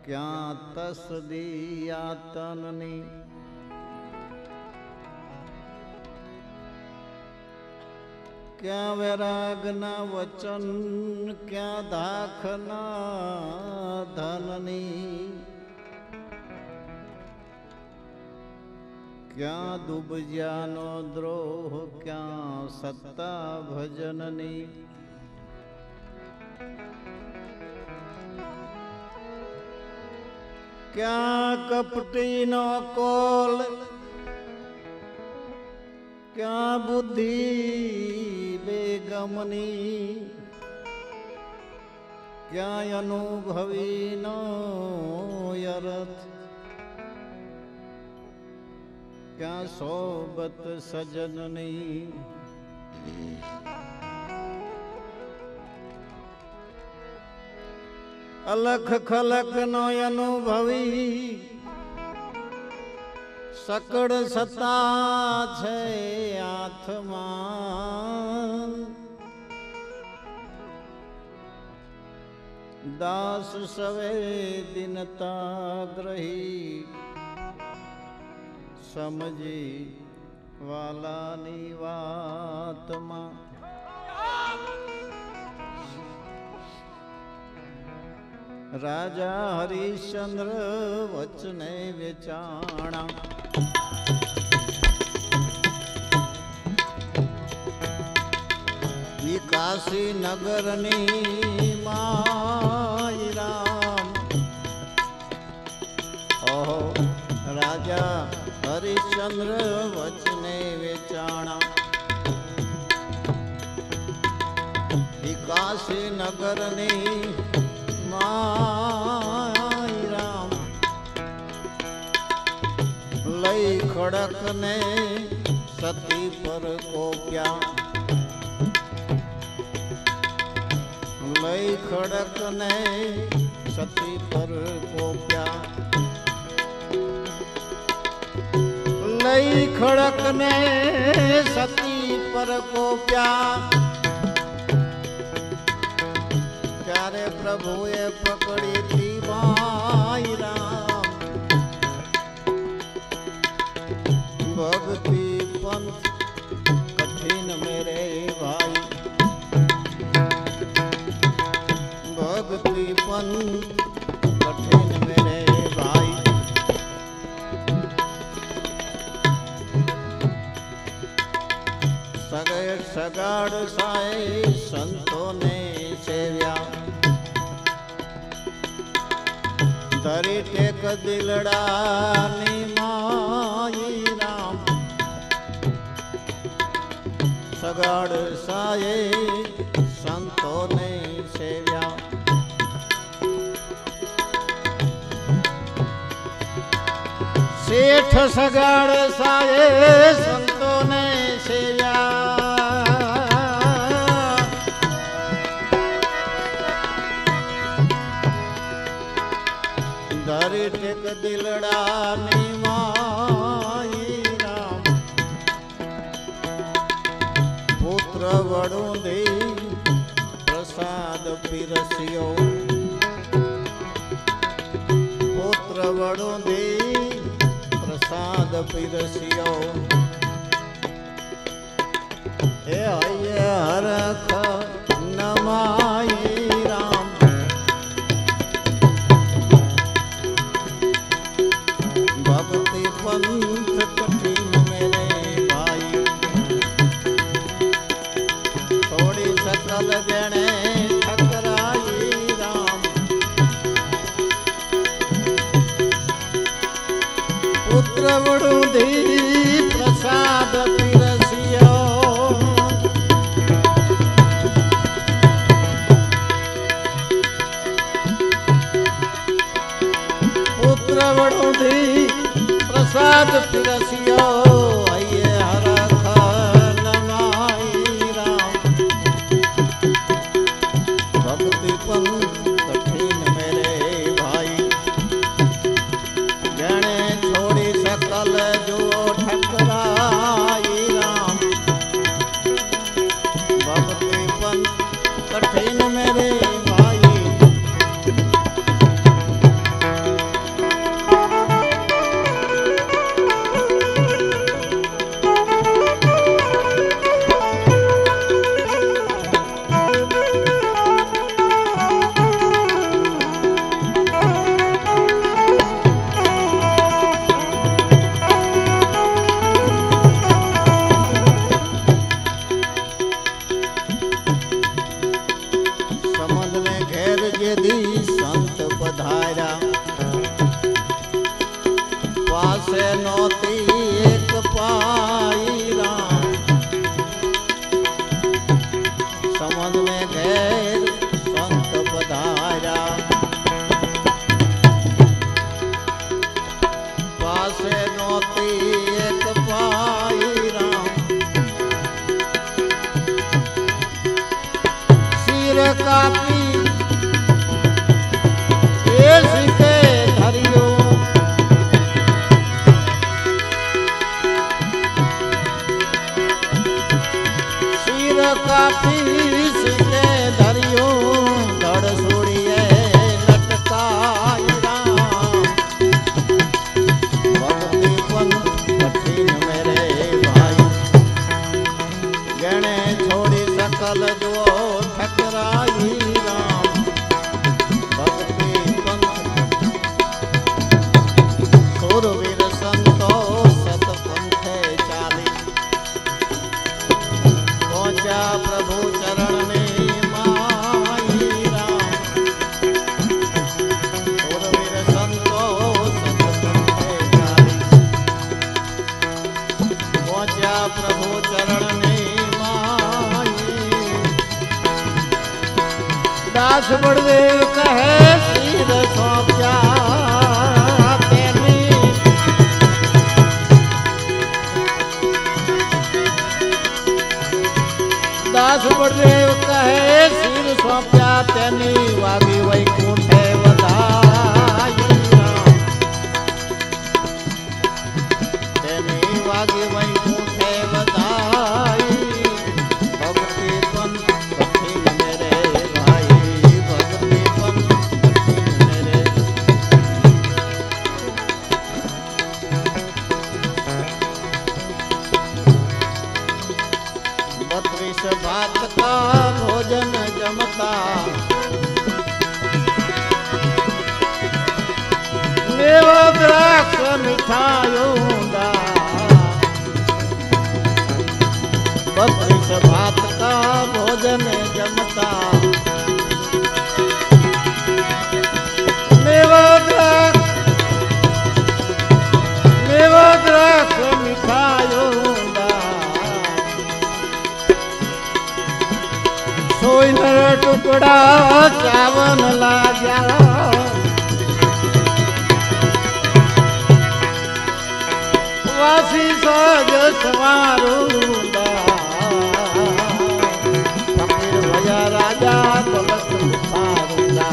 क्या तसदिया तननी क्या वैरागना वचन क्या दाखना धननी क्या दुबज्यानो द्रोह क्या सत्ता भजननी क्या कपटी नो कोल क्या बुद्धि बेगमनी क्या अनुभवी नो यरथ क्या सोबत सजननी अलख खलक नो अनुभवी सकड़ सता छे आत्मा दास सवे दिनता ग्रही समझी वालानी वात्मा राजा हरिश्चंद्र वचने विचाणा काशी नगरनी माई राम ओहो राजा हरिश्चंद्र वचने विचाणा काशी नगरनी माई राम लई खड़क ने सती पर कोप्या लई खड़क ने सती पर कोप्या लई खड़क ने सती पर कोप्या त्यारे प्रभुए पकड़ी थी माई राम भक्ति पंथ कठिन मेरे भाई भक्ति पंथ कठिन मेरे भाई सगे सगाड़ साए संतों ने सेव्या धरी टेक दिलड़ा नी माई राम सगाड़ साए संतों ने सेव्या सेठ सगाड़ साए संतों ने सेव्या धरी टेक दिलड़ा नी माई राम पुत्र वड़ू दे प्रसाद पिरसियो पुत्र वड़ू दे प्रसाद पिरसियो हे हरख नमाई राम भक्ति पंथ कठिन मेरे भाई थोड़ी सकल जने ठकराई राम पुत्र वड़ू दी प्रसाद पिरसियो पुत्र वड़ू दी प्रसाद पिरसियो आइए हरख नमाई राम भक्ति पंथ कठिन मेरे भाई जने छोड़ी सकल जो ठकराई राम भक्ति पंथ कठिन मेरे भाई दी संत पधारा पासे नौती एक पाई राम समझ में गैर संत पधारा पासे नौती एक पाई राम सिर कापी सीते धरियो सिर काफी सीते धरियो धड़ सोड़िए लटकाई राम भक्ति पन कठिन मेरे भाई गणे छोड़ी सकल जो ठकराई राम वीर संतो सतपंथे चाली पहुंचा प्रभु चरण में माई राम वीर संतो सतपंथे चाली पहुंचा प्रभु चरण में माई दास बड़देव कहे सिर सौंप्या दास बड़देव कहे सिर सौंप्या तेनी वागी वैकुंठ बधाई तेनी वागी वैकुंठ बधाई भक्ति पन कठिन मेरे भाई भक्ति पन कठिन मेरे बत्रीस भात का भोजन जमता मेवा द्राक्ष मिठायूंदा बत्रीस भात का भोजन जमता मेवा द्राक्ष मिठायूंदा सोई नर टुकड़ा चावन लाग्या वासी साज सवारूंदा फकीर भया राजा कलश उतारूंदा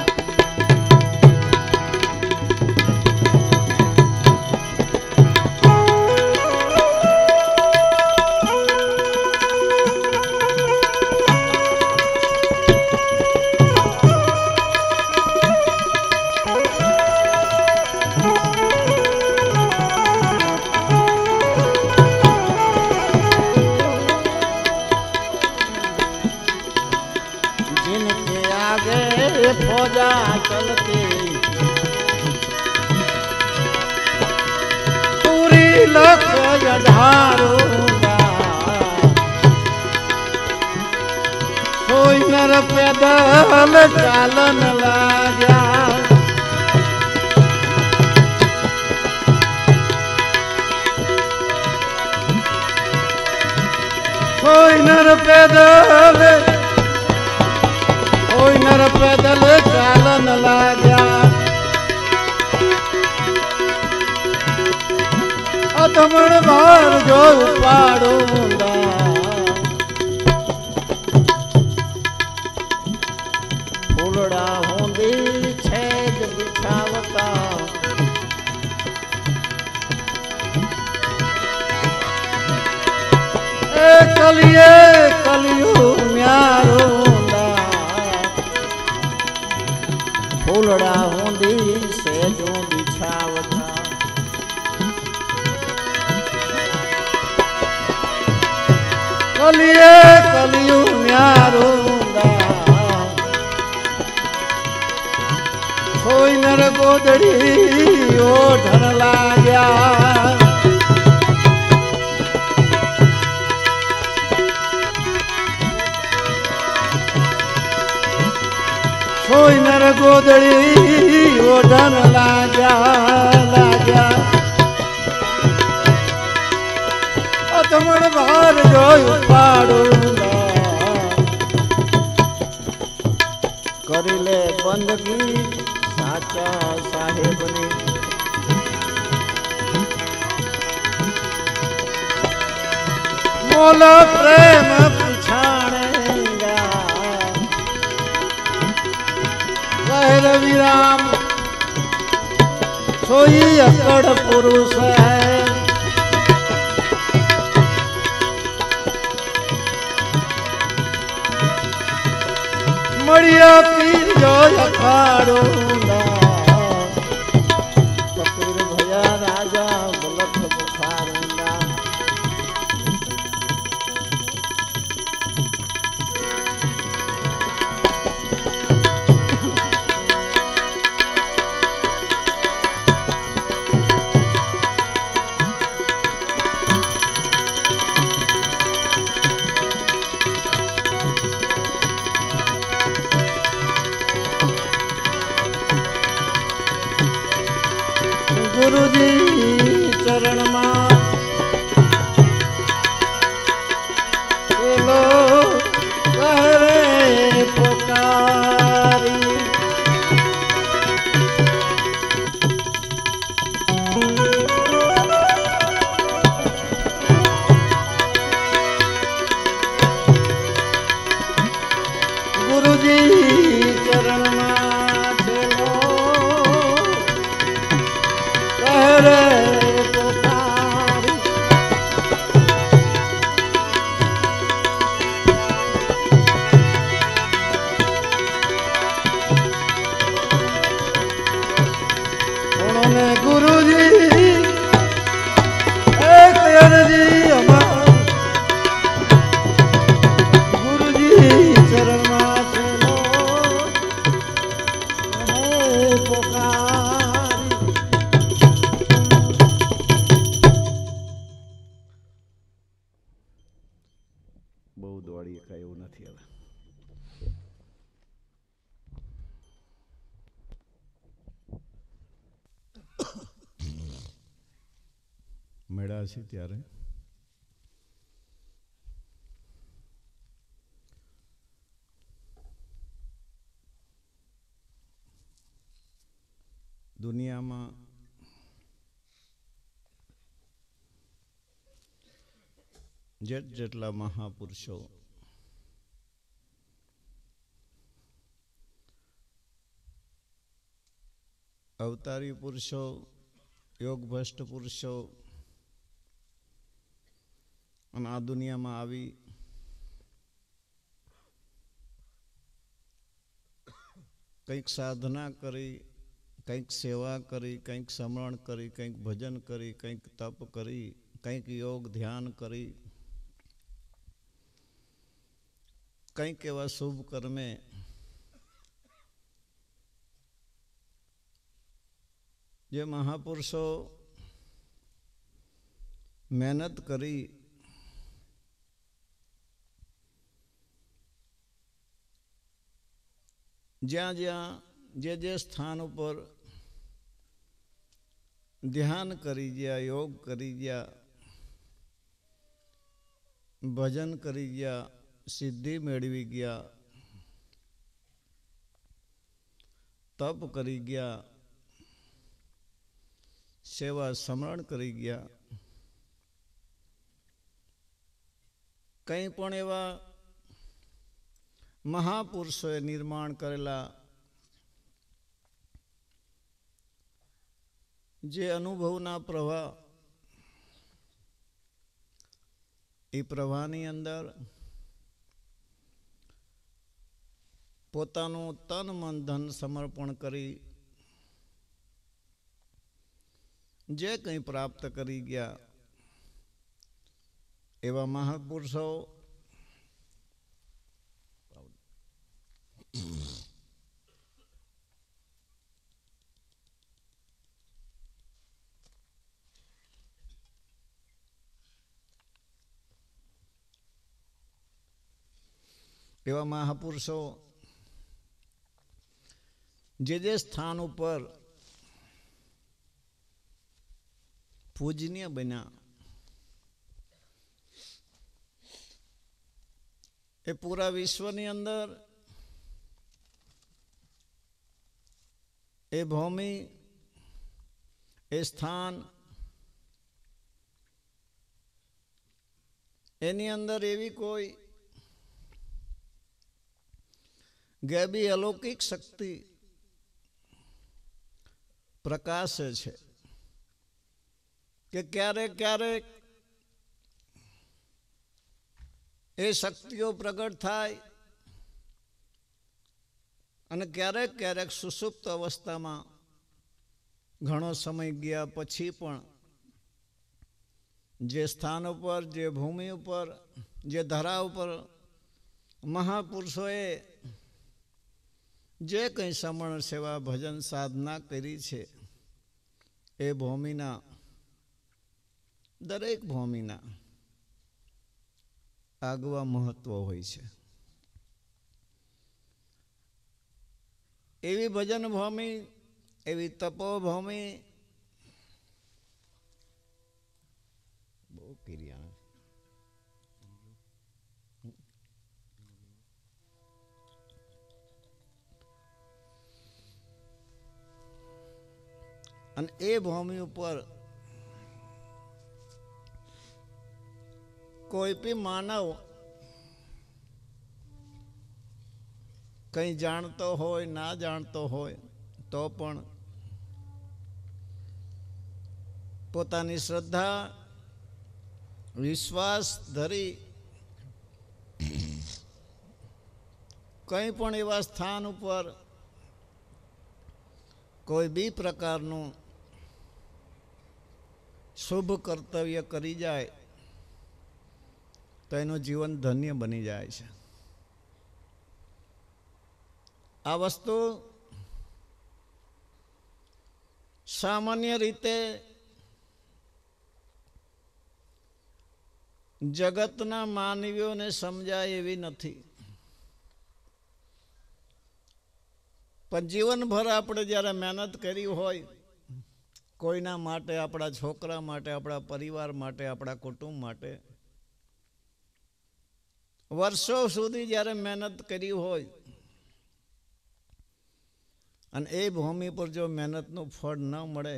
फौजा चलती पूरी लक्ष्य ढारूंगा कोई नर पैदल चालन लाग्या कोई नर पैदल चालन लाग्या अधमण भार जो उपाड़ूंगा फूलड़ा होंदी छेद बिछावता कलिए कलियो न्यारोंदा फूलड़ा होंदी सेजो बिछावता कलिए कलियो न्यारोंदा कोई नर गोदड़ी ओढ़न लाग्या સોઈ નર ગોદડી ઓઢન લાગ્યા લાગ્યા અધમણ ભાર જોયું પાડું કરી લે બંદગી સાચા સાહેબની મોલ પ્રેમ પૂછાણેગા કહે રવિરામ સોઈ અકડ પુરુષ હૈ મળ્યા પીર જો અખાડો ફકીર ભયા રાજા બલખ બુખારુંડા ગુરુજી ચરણમાં પેલો કહે પોકારી ગુરુજી ચરણમાં પેલો ગુરુજી એક અરજી અમાર ગુરુજી ચરણમાં ચલો પોકારી બહુ દોડી કાંઈ એવું નથી હવે મળ્યા છે ત્યારે દુનિયામાં જેટલા મહાપુરુષો અવતારી પુરુષો યોગભ્રષ્ટ પુરુષો અને આ દુનિયામાં આવી કંઈક સાધના કરી કંઈક સેવા કરી કંઈક સમરણ કરી કંઈક ભજન કરી કંઈક તપ કરી કંઈક યોગ ધ્યાન કરી કંઈક એવા શુભ કર્મે જે મહાપુરુષો મહેનત કરી જ્યાં જ્યાં જે સ્થાન ઉપર ધ્યાન કરી ગયા યોગ કરી ગયા ભજન કરી ગયા સિદ્ધિ મેળવી ગયા તપ કરી ગયા સેવા સમરણ કરી ગયા કંઈ પણ એવા મહાપુરુષોએ નિર્માણ કરેલા જે અનુભવના પ્રવાહ એ પ્રવાહની અંદર પોતાનું તન મન ધન સમર્પણ કરી જે કંઈ પ્રાપ્ત કરી ગયા એવા મહાપુરુષો એવા મહાપુરુષો જે સ્થાન ઉપર પૂજનીય બન્યા એ પૂરા વિશ્વની અંદર એ ભૂમિ, એ સ્થાન, એની અંદર એવી કોઈ ગેબી અલૌકિક શક્તિ પ્રકાશે છે કે ક્યારેક ક્યારેક એ શક્તિઓ પ્રગટ થાય અને ક્યારેક ક્યારેક સુષુપ્ત અવસ્થામાં ઘણો સમય ગયા પછી પણ જે સ્થાન ઉપર, જે ભૂમિ ઉપર, જે ધરા ઉપર મહાપુરુષોએ જે કંઈ સમરણ સેવા ભજન સાધના કરી છે એ ભૂમિના, દરેક ભૂમિના આગવા મહત્વ હોય છે. એવી ભજન ભૂમિ, એવી તપોભૂમિ બહુ કિરિયા અને એ ભૂમિ ઉપર કોઈ બી માનવ કંઈ જાણતો હોય, ના જાણતો હોય તો પણ પોતાની શ્રદ્ધા, વિશ્વાસ ધરી કંઈ પણ એવા સ્થાન ઉપર કોઈ બી પ્રકારનું શુભ કર્તવ્ય કરી જાય તો એનું જીવન ધન્ય બની જાય છે. આ વસ્તુ સામાન્ય રીતે જગતના માનવીઓને સમજાય એવી નથી, પણ જીવનભર આપણે જ્યારે મહેનત કરી હોય કોઈના માટે, આપણા છોકરા માટે, આપણા પરિવાર માટે, આપણા કુટુંબ માટે વર્ષો સુધી જ્યારે મહેનત કરી હોય અને એ ભૂમિ પર જો મહેનતનું ફળ ન મળે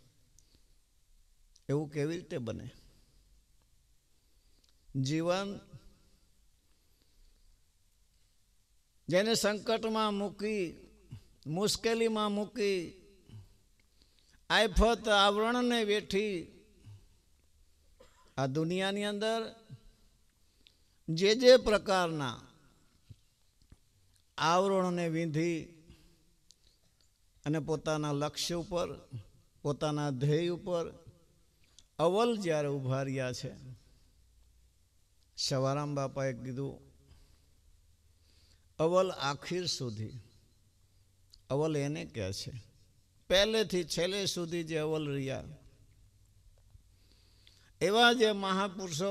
એવું કેવી રીતે બને? જીવન જેને સંકટમાં મૂકી, મુશ્કેલીમાં મૂકી, આફત આવરણને વેઠી આ દુનિયાની અંદર જે પ્રકારના આવરણને વીંધી અને પોતાના લક્ષ્ય ઉપર, પોતાના ધ્યેય ઉપર અવ્વલ જ્યારે ઊભા રહ્યા છે, સવારામ બાપાએ કીધું અવ્વલ આખીર સુધી. અવ્વલ એને કહે છે પહેલેથી છેલ્લે સુધી જે અવ્વલ રહ્યા એવા જે મહાપુરુષો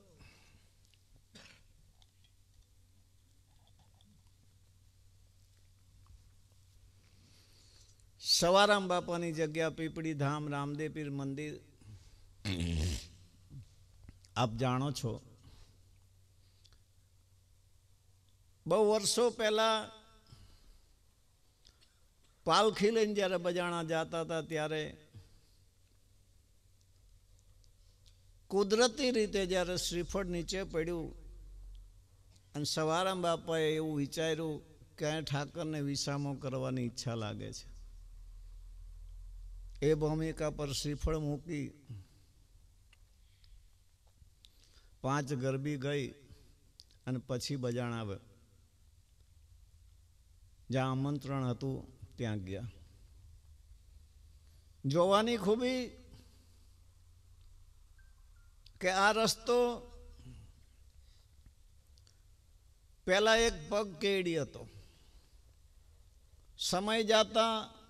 સવારામ બાપાની જગ્યા પીપળી ધામ રામદેવ પીર મંદિર આપ જાણો છો. બહુ વર્ષો પહેલા પાલખી લઈને જ્યારે બજાણા જતા હતા ત્યારે કુદરતી રીતે જ્યારે શ્રીફળ નીચે પડ્યું અને સવારામ બાપાએ એવું વિચાર્યું કે ઠાકરને વિસામો કરવાની ઈચ્છા લાગે છે. એ ભૂમિકા પર શ્રીફળ મૂકી 5 ગરબી ગઈ અને પછી બજાણા આવે જ્યાં આમંત્રણ હતું ત્યાં ગયા. જોવાની ખૂબી કે આ રસ્તો પહેલા એક પગ કેડી હતો, સમય જતા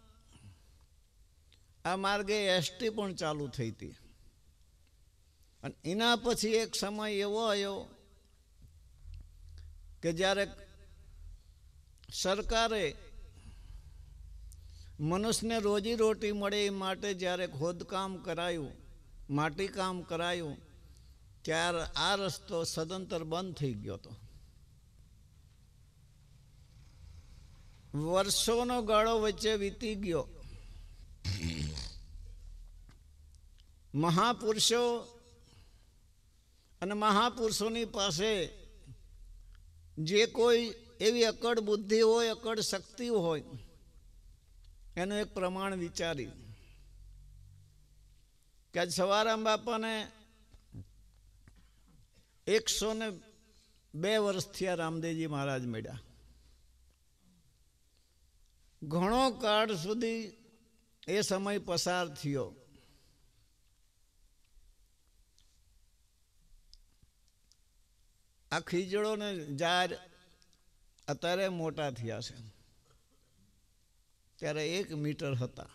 આ માર્ગે એસટી પણ ચાલુ થઈ હતી અને એના પછી એક સમય એવો આવ્યો કે જ્યારે સરકારે મનુષ્યને રોજી રોટી મળે એ માટે જ્યારે ખોદકામ કરાયું, માટીકામ કરાયું, ત્યારે આ રસ્તો સદંતર બંધ થઈ ગયો હતો. વર્ષોનો ગાળો વચ્ચે વીતી ગયો. મહાપુરુષો અને મહાપુરુષોની પાસે જે કોઈ એવી અકડ બુદ્ધિ હોય, અકડ શક્તિ હોય, એનું એક પ્રમાણ વિચારી કે આજ સવારામ બાપાને 102 વર્ષ થયા રામદેવજી મહારાજ મળ્યા. ઘણો કાળ સુધી એ સમય પસાર થયો. આ ખીજડો ને ઝાડ અત્યારે મોટા થયા છે, ત્યારે 1 મીટર હતા.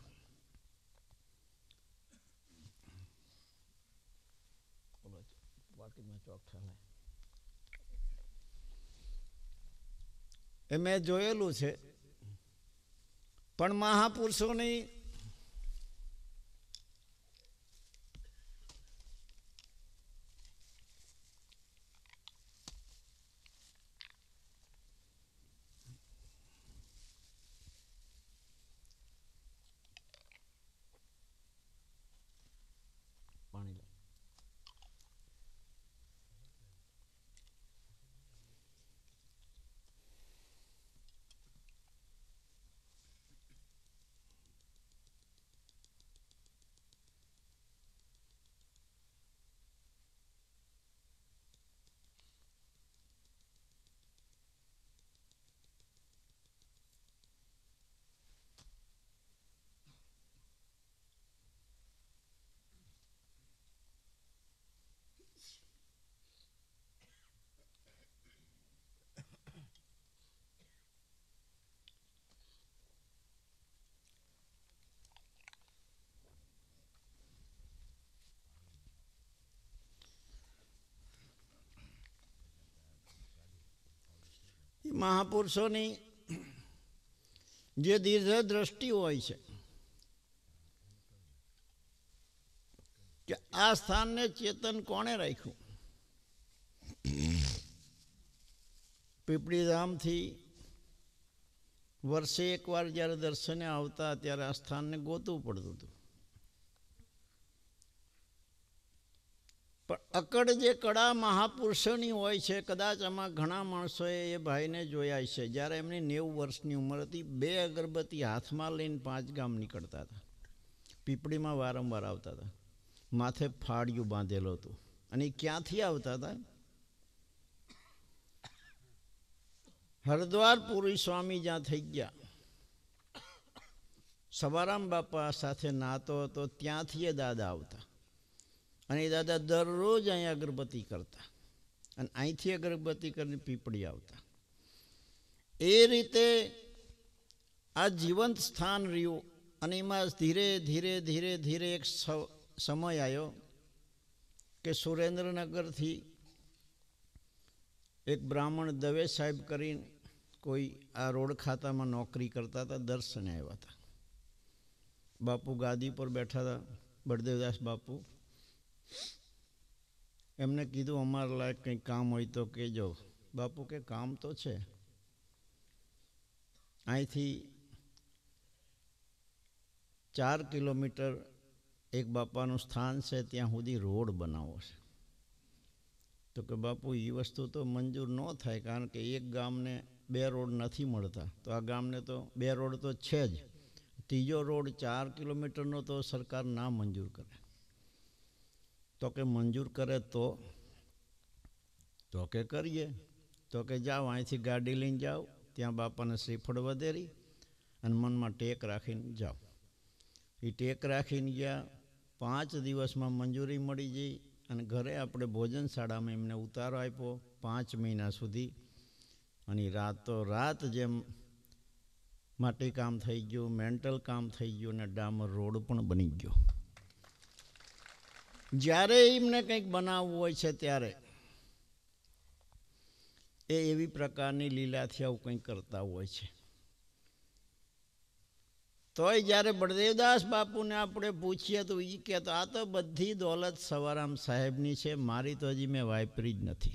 એ મેં જોયેલું છે. પણ મહાપુરુષોની મહાપુરુષોની જે દીર્ઘ દ્રષ્ટિ હોય છે કે આ સ્થાનને ચેતન કોણે રાખ્યું. પીપળીધામથી વર્ષે એકવાર જ્યારે દર્શને આવતા ત્યારે આ સ્થાનને ગોતવું પડતું હતું. પણ અકડ જે કળા મહાપુરુષોની હોય છે, કદાચ આમાં ઘણા માણસોએ એ ભાઈને જોયા છે. જ્યારે એમની 90 વર્ષની ઉંમર હતી, 2 અગરબત્તી હાથમાં લઈને 5 ગામ નીકળતા હતા. પીપળીમાં વારંવાર આવતા હતા. માથે ફાળિયું બાંધેલું હતું. અને એ ક્યાંથી આવતા હતા? હરદ્વાર પુરી સ્વામી જ્યાં થઈ ગયા, સવારામ બાપા સાથે નાતો હતો, ત્યાંથી એ દાદા આવતા. અને એ દાદા દરરોજ અહીંયા અગરબત્તી કરતા અને અહીંથી અગરબત્તી કરીને પીપળી આવતા. એ રીતે આ જીવંત સ્થાન રહ્યું. અને એમાં ધીરે ધીરે ધીરે ધીરે એક સમય આવ્યો કે સુરેન્દ્રનગરથી એક બ્રાહ્મણ દવે સાહેબ કરીને કોઈ આ રોડ ખાતામાં નોકરી કરતા હતા, દર્શને આવ્યા હતા. બાપુ ગાદી પર બેઠા હતા, બળદેવદાસ બાપુ. એમને કીધું અમારા લાયક કંઈ કામ હોય તો કહેજો. બાપુ કે કામ તો છે, અહીંથી 4 કિલોમીટર એક બાપાનું સ્થાન છે, ત્યાં સુધી રોડ બનાવવો છે. તો કે બાપુ એ વસ્તુ તો મંજૂર ન થાય, કારણ કે એક ગામને 2 રોડ નથી મળતા. તો આ ગામને તો 2 રોડ તો છે જ, ત્રીજો રોડ 4 કિલોમીટરનો તો સરકાર ના મંજૂર કરે. તો કે મંજૂર કરે તો કે કરીએ. તો કે જાઓ, અહીંથી ગાડી લઈને જાઓ, ત્યાં બાપાને શ્રીફળ વધેરી અને મનમાં ટેક રાખીને જાઓ. એ ટેક રાખીને ગયા. 5 દિવસમાં મંજૂરી મળી ગઈ અને ઘરે આપણે ભોજનશાળામાં એમને ઉતારો આપ્યો 5 મહિના સુધી. અને રાતો રાત જેમ માટી કામ થઈ ગયું, મેન્ટલ કામ થઈ ગયું અને ડામર રોડ પણ બની ગયો. જ્યારે એમને કંઈક બનાવવું હોય છે ત્યારે એ એવી પ્રકારની લીલાથી આવું કંઈક કરતા હોય છે. તો તોય જ્યારે બળદેવદાસ બાપુને આપણે પૂછીએ તો એ કહેતો આ તો બધી દોલત સવારામ સાહેબની છે, મારી તો હજી મેં વાપરી જ નથી.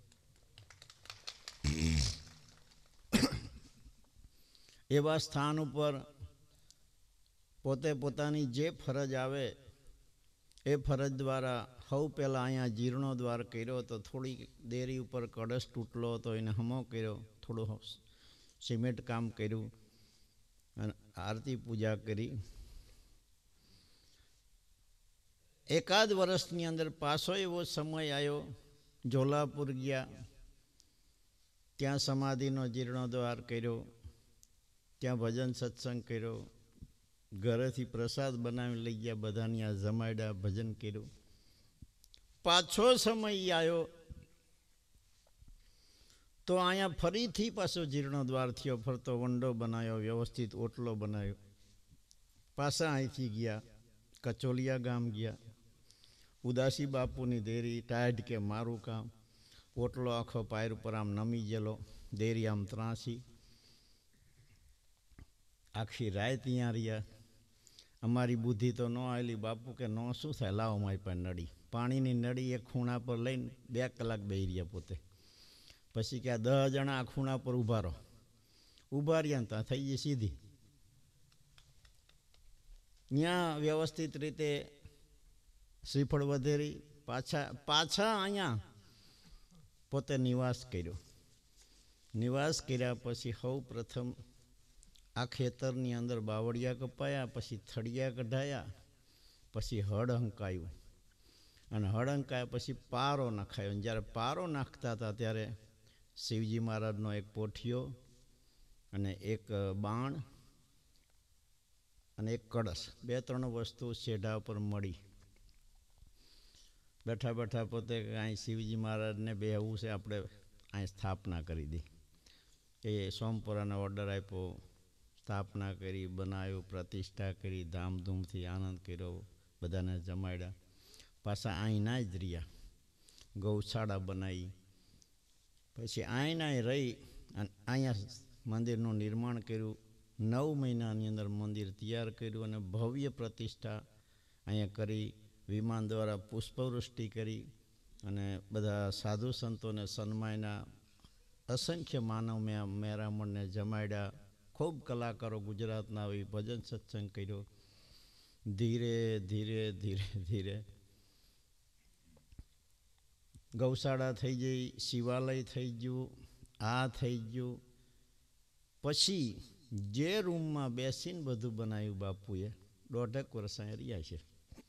એવા સ્થાન ઉપર પોતે પોતાની જે ફરજ આવે એ ફરજ દ્વારા સૌ પહેલાં અહીંયા જીર્ણોદ્વાર કર્યો તો થોડી દેરી ઉપર કળશ તૂટલો હતો એને હમો કર્યો, થોડું સિમેન્ટ કામ કર્યું અને આરતી પૂજા કરી. એકાદ વર્ષની અંદર પાછો એવો સમય આવ્યો, જોલાપુર ગયા, ત્યાં સમાધિનો જીર્ણોદ્વાર કર્યો, ત્યાં ભજન સત્સંગ કર્યો, ઘરેથી પ્રસાદ બનાવી લઈ ગયા, બધાની આ જમાડ્યા, ભજન કર્યું. પાછો સમય આવ્યો તો અહીંયા ફરીથી પાછો જીર્ણોદ્વાર થયો, ફરતો વંડો બનાવ્યો, વ્યવસ્થિત ઓટલો બનાવ્યો. પાછા અહીંથી ગયા, કચોલિયા ગામ ગયા, ઉદાસી બાપુની દેરી, ટાઢ કે મારું કામ, ઓટલો આખો પાયર ઉપર આમ નમી ગયેલો, દેરી આમ ત્રાસી. આખી રાત અહીંયા રહ્યા. અમારી બુદ્ધિ તો ન આવેલી. બાપુ કે ન શું થાય, લાવો મારી પાસે નળી, પાણીની નળી એક ખૂણા પર લઈને 2 કલાક બેહી રહ્યા પોતે. પછી કે આ 10 જણા આ ખૂણા પર ઊભા રહો. ઊભા રહ્યા ત્યાં થઈ ગઈ સીધી. ત્યાં વ્યવસ્થિત રીતે શ્રીફળ વધેરી. પાછા અહીંયા પોતે નિવાસ કર્યો. નિવાસ કર્યા પછી સૌ પ્રથમ આ ખેતરની અંદર બાવળિયા કપાયા, પછી થળિયા કઢાયા, પછી હળ હંકાયું, અને હળ હંકાયા પછી પારો નાખાયો. જ્યારે પારો નાખતા હતા ત્યારે શિવજી મહારાજનો એક પોઠિયો અને એક બાણ અને એક કળશ, 2-3 વસ્તુ શેઢા ઉપર મળી. બેઠા બેઠા પોતે અહીં શિવજી મહારાજને બેહવું છે, આપણે અહીં સ્થાપના કરી દી. એ સોમપુરાનો ઓર્ડર આપ્યો, સ્થાપના કરી, બનાવ્યું, પ્રતિષ્ઠા કરી, ધામધૂમથી આનંદ કર્યો, બધાને જમાડ્યા. પાછા અહીંના જ રહ્યા, ગૌશાળા બનાવી. પછી અહીંના રહી અને અહીંયા મંદિરનું નિર્માણ કર્યું. 9 મહિનાની અંદર મંદિર તૈયાર કર્યું અને ભવ્ય પ્રતિષ્ઠા અહીંયા કરી. વિમાન દ્વારા પુષ્પવૃષ્ટિ કરી અને બધા સાધુ સંતોને સન્માન્યા. અસંખ્ય માનવ મેરામણને જમાડ્યા. ખૂબ કલાકારો ગુજરાતના આવી ભજન સત્સંગ કર્યો. ધીરે ધીરે ધીરે ધીરે ગૌશાળા થઈ ગઈ, શિવાલય થઈ ગયું, આ થઈ ગયું. પછી જે રૂમમાં બેસીને બધું બનાવ્યું બાપુએ, 1.5 વર્ષ અહીંયા રહ્યા છે.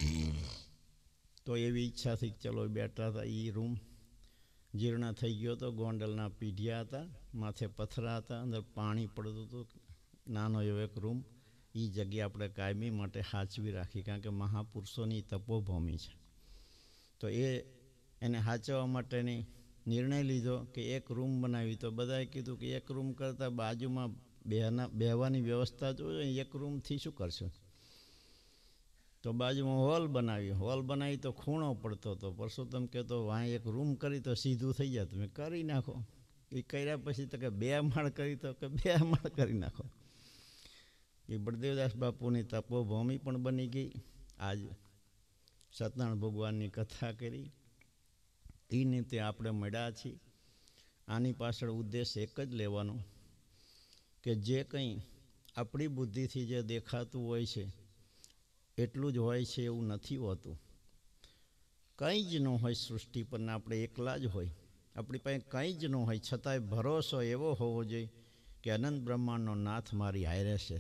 તો એવી ઈચ્છાથી ચલો બેઠા હતા. એ રૂમ જીર્ણ થઈ ગયો હતો. ગોંડલના પીઢિયા હતા, માથે પથરા હતા, અંદર પાણી પડતું હતું. નાનો એવો એક રૂમ. એ જગ્યા આપણે કાયમી માટે સાચવી રાખી, કારણ કે મહાપુરુષોની તપોભૂમિ છે. તો એને સાચવવા માટેની નિર્ણય લીધો કે એક રૂમ બનાવી. તો બધાએ કીધું કે એક રૂમ કરતાં બાજુમાં બેહવાની વ્યવસ્થા જોઈએ, એક રૂમથી શું કરશો? તો બાજુમાં હોલ બનાવી તો ખૂણો પડતો હતો. પરસોત્તમ કહેતો વાં એક રૂમ કરી તો સીધું થઈ જાય, તમે કરી નાખો. એ કર્યા પછી તો કે 2 માળ કરી, તો કે 2 માળ કરી નાખો. એ બળદેવદાસ બાપુની તપોભૂમિ પણ બની ગઈ. આજ સત્યનારાયણ ભગવાનની કથા કરી. એ નિમિત્તે આપણે મળ્યા છીએ. આની પાછળ ઉદ્દેશ એક જ લેવાનો કે જે કંઈ આપણી બુદ્ધિથી જે દેખાતું હોય છે એટલું જ હોય છે એવું નથી હોતું. કંઈ જ ન હોય સૃષ્ટિ પરના, આપણે એકલા જ હોય. આપણી પાસે કંઈ જ ન હોય, છતાંય ભરોસો એવો હોવો જોઈએ કે અનંત બ્રહ્માંડનો નાથ મારી હારે છે.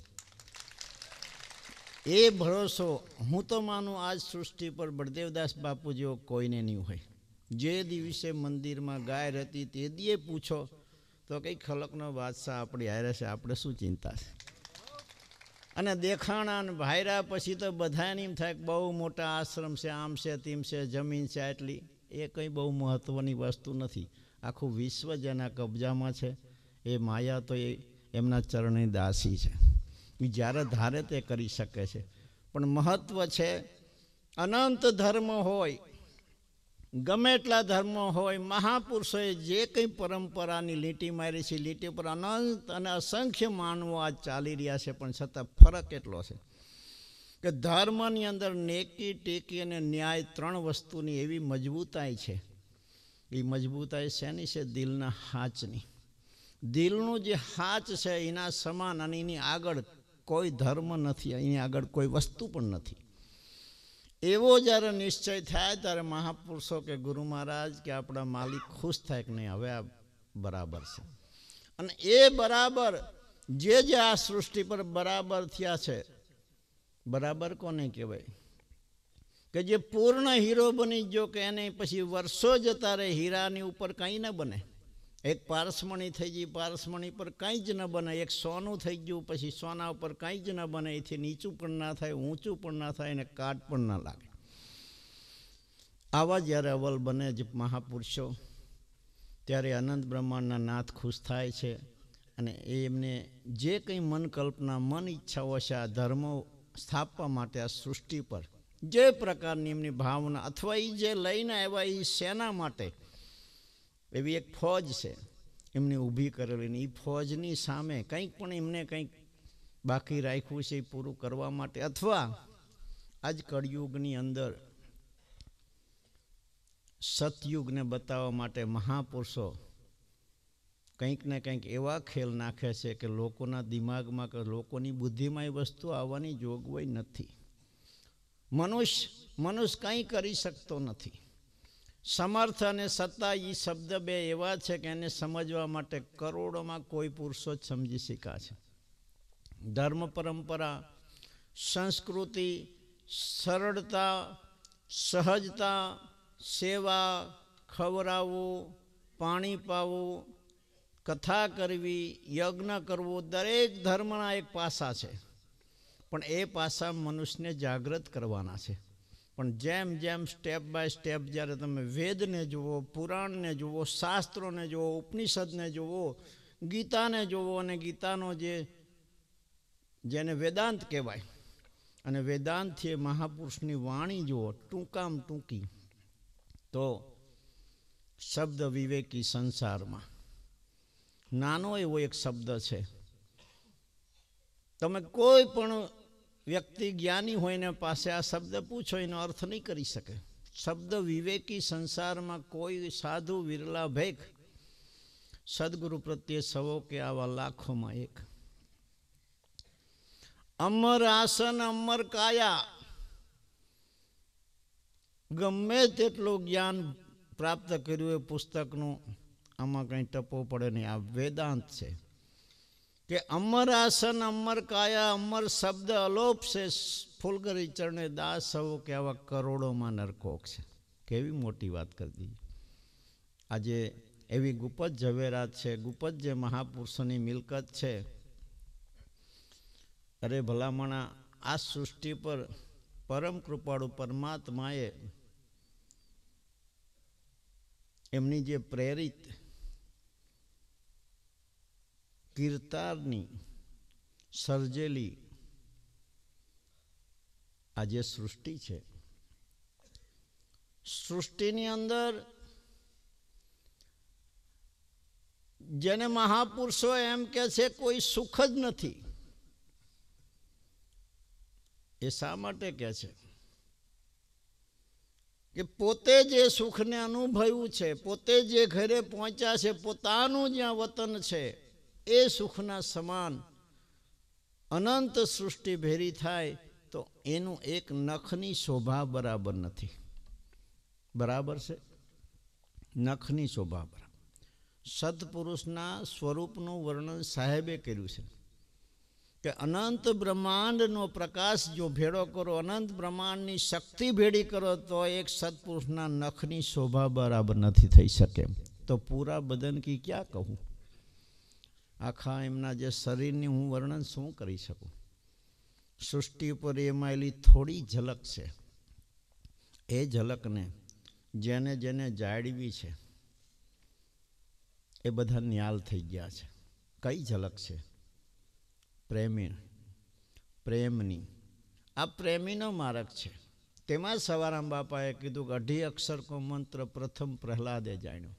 એ ભરોસો હું તો માનું આજ સૃષ્ટિ પર બળદેવદાસ બાપુ જેવો કોઈને નહીં હોય. જે દિવસે મંદિરમાં ગાય હતી તે દીએ પૂછો તો કંઈ ખલકનો બાદશાહ આપણી હારે છે, આપણે શું ચિંતા છે? અને દેખાણા ને ભાયરા પછી તો બધાને એમ થાય કે બહુ મોટા આશ્રમ છે, આમ છે, તેમ છે, જમીન છે આટલી. એ કંઈ બહુ મહત્ત્વની વસ્તુ નથી. આખું વિશ્વ જેના કબજામાં છે, એ માયા તો એમના ચરણની દાસી છે. એ જ્યારે ધારે તે કરી શકે છે. પણ મહત્ત્વ છે અનંત ધર્મ હોય ગમે એટલા ધર્મો હોય, મહાપુરુષોએ જે કંઈ પરંપરાની લીટી મારી છે, લીટી પર અનંત અને અસંખ્ય માનવો આજ ચાલી રહ્યા છે, પણ છતાં ફરક એટલો છે કે ધર્મની અંદર નેકી, ટેકી અને ન્યાય 3 વસ્તુની એવી મજબૂતાઈ છે. એ મજબૂતાઈ શેની છે? દિલના હાચની. દિલનું જે હાચ છે એના સમાન અને એની આગળ કોઈ ધર્મ નથી, એની આગળ કોઈ વસ્તુ પણ નથી. એવો જ્યારે નિશ્ચય થાય ત્યારે મહાપુરુષો કે ગુરુ મહારાજ કે આપણા માલિક ખુશ થાય કે નહીં, હવે આ બરાબર છે. અને એ બરાબર જે આ સૃષ્ટિ પર બરાબર થયા છે, બરાબર કોને કહેવાય? કે જે પૂર્ણ હીરો બની ગયો કે એને પછી વર્ષો જતા રહે, હીરાની ઉપર કંઈ ન બને. એક પારસમણી થઈ ગઈ, પારસમણી પર કંઈ જ ન બને. એક સોનું થઈ ગયું, પછી સોના ઉપર કંઈ જ ન બને. એથી નીચું પણ ના થાય, ઊંચું પણ ના થાય, અને કાટ પણ ના લાગે. આવા જ્યારે અવલ બને જ મહાપુરુષો, ત્યારે અનંત બ્રહ્માંડના નાથ ખુશ થાય છે. અને એમને જે કંઈ મન કલ્પના, મન ઈચ્છાઓ છે આ ધર્મો સ્થાપવા માટે આ સૃષ્ટિ પર જે પ્રકારની એમની ભાવના, અથવા એ જે લઈને આવ્યા એ સેના માટે એવી એક ફોજ છે એમની ઊભી કરેલી. એ ફોજની સામે કંઈક પણ એમને કંઈક બાકી રાખ્યું છે એ પૂરું કરવા માટે, અથવા આજ કળિયુગની અંદર સતયુગને બતાવવા માટે મહાપુરુષો કંઈક ને કંઈક એવા ખેલ નાખે છે કે લોકોના દિમાગમાં કે લોકોની બુદ્ધિમાં એ વસ્તુ આવવાની જોગવાઈ નથી. મનુષ્ય કંઈ કરી શકતો નથી. સમર્થ અને સત્તા એ શબ્દ બે એવા છે કે એને સમજવા માટે કરોડોમાં કોઈ પુરુષો જ સમજી શક્યા છે. ધર્મ પરંપરા, સંસ્કૃતિ, સરળતા, સહજતા, સેવા, ખવડાવવું, પાણી પાવું, કથા કરવી, યજ્ઞ કરવું, દરેક ધર્મના એક પાસા છે. પણ એ પાસા મનુષ્યને જાગૃત કરવાના છે. પણ જેમ જેમ સ્ટેપ બાય સ્ટેપ જ્યારે તમે વેદને જુઓ, પુરાણને જુઓ, શાસ્ત્રોને જુઓ, ઉપનિષદને જુઓ, ગીતાને જુઓ, અને ગીતાનો જેને વેદાંત કહેવાય, અને વેદાંતથી મહાપુરુષની વાણી જુઓ, ટૂંકામાં ટૂંકી, તો શબ્દ વિવેકી સંસારમાં નાનો એવો એક શબ્દ છે. તમે કોઈ પણ વ્યક્તિ જ્ઞાની હોય ને પાસે આ શબ્દ પૂછો, એનો અર્થ નહીં કરી શકે. શબ્દ વિવેકી સંસારમાં કોઈ સાધુ વિરલા ભેખ, સદગુરુ પ્રત્યે સવો કે આવા લાખોમાં એક. અમર આસન અમર કાયા, ગમે તેટલું જ્ઞાન પ્રાપ્ત કર્યું એ પુસ્તકનું, આમાં કંઈ ટપો પડે નહીં. આ વેદાંત છે કે અમર આસન અમર કાયા, અમર શબ્દ અલોપ છે, ફૂલગરી ચરણે દાસ સવો કે આવા કરોડોમાં નરકોક છે. કેવી મોટી વાત કરી દીધી. આજે એવી ગુપ્ત ઝવેરાત છે, ગુપ્ત જે મહાપુરુષોની મિલકત છે. અરે ભલામણા, આ સૃષ્ટિ પર પરમ કૃપાળુ પરમાત્માએ એમની જે પ્રેરિત કીર્તારની સર્જેલી આ જે સૃષ્ટિ છે, સૃષ્ટિની અંદર જેને મહાપુરુષો એમ કે છે કોઈ સુખ જ નથી, એ શા માટે કહે છે? કે પોતે જે સુખને અનુભવ્યું છે, પોતે જે ઘરે પહોંચ્યા છે, પોતાનું જ્યાં વતન છે, એ સુખના સમાન અનંત સૃષ્ટિ ભેરી થાય તો એનું એક નખની શોભા બરાબર નથી. બરાબર છે? નખની શોભા બરાબર. સત્પુરુષના સ્વરૂપનું વર્ણન સાહેબે કર્યું છે કે અનંત બ્રહ્માંડનો પ્રકાશ જો ભેળો કરો, અનંત બ્રહ્માંડની શક્તિ ભેળી કરો, તો એક સત્પુરુષના નખની શોભા બરાબર નથી થઈ શકે. તો પૂરા બદન કી ક્યાં કહું? આખા એમના જે શરીરની હું વર્ણન શું કરી શકું? સૃષ્ટિ ઉપર એમાં એલી થોડી ઝલક છે. એ ઝલકને જેને જેને જાળવી છે એ બધા ન્યાલ થઈ ગયા છે. કઈ ઝલક છે? પ્રેમની. આ પ્રેમીનો માર્ગ છે. તેમાં સવારામ બાપાએ કીધું કે 2.5 અક્ષર કો મંત્ર પ્રથમ પ્રહલાદે જાણ્યો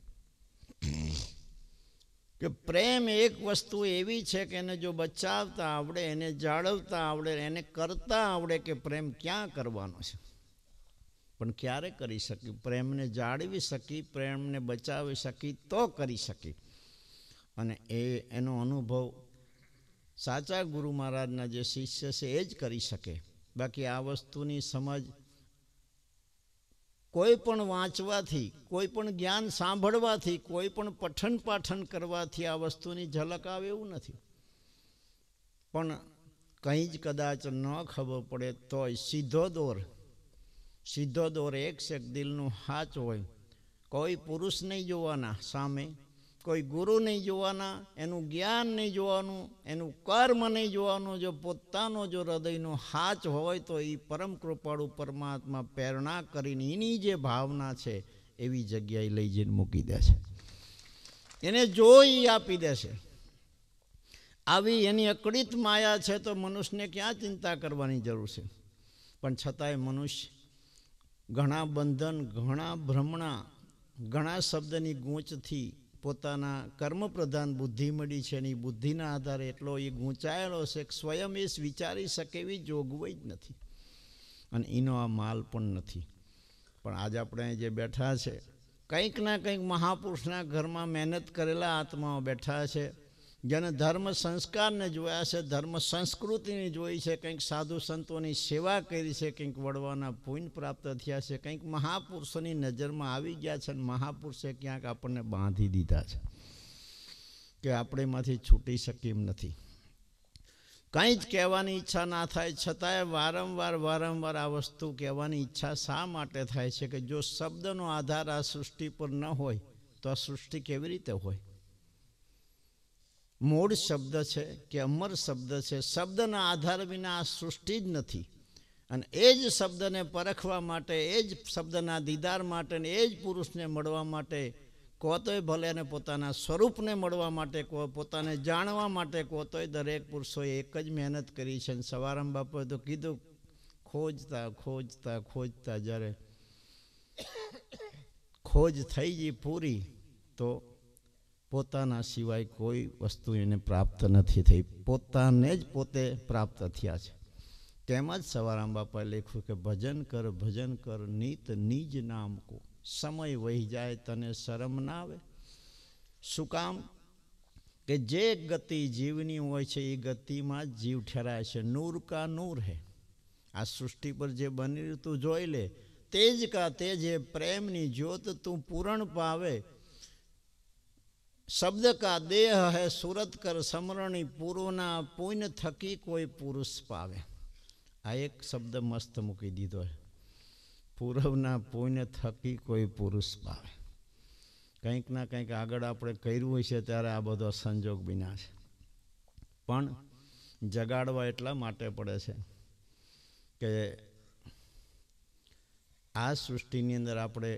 કે પ્રેમ એક વસ્તુ એવી છે કે એને જો બચાવતા આવડે, એને જાળવતા આવડે, એને કરતા આવડે કે પ્રેમ ક્યાં કરવાનો છે, પણ ક્યારે કરી શકી? પ્રેમને જાળવી શકી, પ્રેમને બચાવી શકી તો કરી શકી. અને એનો અનુભવ સાચા ગુરુ મહારાજના જે શિષ્ય છે એ જ કરી શકે. બાકી આ વસ્તુની સમજ કોઈ પણ વાંચવાથી, કોઈ પણ જ્ઞાન સાંભળવાથી, કોઈ પણ પઠન પાઠન કરવાથી આ વસ્તુની ઝલક આવે એવું નથી. પણ કંઈ જ કદાચ ન ખબર પડે તોય સીધો દોર એક શેક દિલનું હાચ હોય. કોઈ પુરુષ નહીં જોવાના સામે, કોઈ ગુરુ નહીં જોવાના, એનું જ્ઞાન નહીં જોવાનું, એનું કર્મ નહીં જોવાનું. જો પોતાનો જો હૃદયનો હાચ હોય તો એ પરમ કૃપાળુ પરમાત્મા પ્રેરણા કરીને એની જે ભાવના છે એવી જગ્યાએ લઈ જઈને મૂકી દે છે, એને જોઈ આપી દે છે. આવી એની અકળિત માયા છે તો મનુષ્યને ક્યાં ચિંતા કરવાની જરૂર છે? પણ છતાંય મનુષ્ય ઘણા બંધન, ઘણા ભ્રમણા, ઘણા શબ્દની ગૂંચથી પોતાના કર્મપ્રધાન બુદ્ધિ મળી છે. એની બુદ્ધિના આધારે એટલો એ ગૂંચાયેલો છે કે સ્વયં એ વિચારી શકે એવી જોગવાઈ જ નથી, અને એનો આ માલ પણ નથી. પણ આજે આપણે જે બેઠા છે, કંઈક ના કંઈક મહાપુરુષના ઘરમાં મહેનત કરેલા આત્માઓ બેઠા છે, જેને ધર્મ સંસ્કારને જોયા છે, ધર્મ સંસ્કૃતિને જોઈ છે, કંઈક સાધુ સંતોની સેવા કરી છે, કંઈક વડવાના પુણ્ય પ્રાપ્ત થયા છે, કંઈક મહાપુરુષોની નજરમાં આવી ગયા છે, અને મહાપુરુષે ક્યાંક આપણને બાંધી દીધા છે કે આપણે એમાંથી છૂટી શકીએ એમ નથી. કંઈ જ કહેવાની ઈચ્છા ના થાય છતાંય વારંવાર આ વસ્તુ કહેવાની ઈચ્છા શા માટે થાય છે કે જો શબ્દનો આધાર આ સૃષ્ટિ પર ન હોય તો આ સૃષ્ટિ કેવી રીતે હોય? મૂળ શબ્દ છે કે અમર શબ્દ છે, શબ્દના આધાર વિના આ સૃષ્ટિ જ નથી. અને એ જ શબ્દને પરખવા માટે, એ જ શબ્દના દીદાર માટે, એ જ પુરુષને મળવા માટે, કોતોય ભલે અને પોતાના સ્વરૂપને મળવા માટે, પોતાને જાણવા માટે, કોતોય દરેક પુરુષોએ એક જ મહેનત કરી છે. અને સવારામ બાપુએ તો કીધું, ખોજતા જ્યારે ખોજ થઈ ગઈ પૂરી તો પોતાના સિવાય કોઈ વસ્તુ એને પ્રાપ્ત નથી થઈ, પોતાને જ પોતે પ્રાપ્ત થયા છે. તેમજ સવારામ બાપાએ લખ્યું કે ભજન કર નીત નિજ નામ કો, સમય વહી જાય તને શરમ ના આવે. શું કામ? કે જે ગતિ જીવની હોય છે એ ગતિમાં જ જીવ ઠેરાય છે. નૂર કા નૂર હે. આ સૃષ્ટિ પર જે બની તું જોઈ લે, તેજ કા તેજ હે, પ્રેમની જ્યોત તું પૂરણ પાવે. શબ્દ કા દેહ હે સુરત કર સમરણી, પૂર્વના પુણ્ય થકી કોઈ પુરુષ પાવે. આ એક શબ્દ મસ્ત મૂકી દીધો છે, પૂર્વના પુણ્ય થકી કોઈ પુરુષ પાવે. કંઈક ના કંઈક આગળ આપણે કર્યું હોય છે ત્યારે આ બધો સંજોગ બન્યા છે. પણ જગાડવા એટલા માટે પડે છે કે આ સૃષ્ટિની અંદર આપણે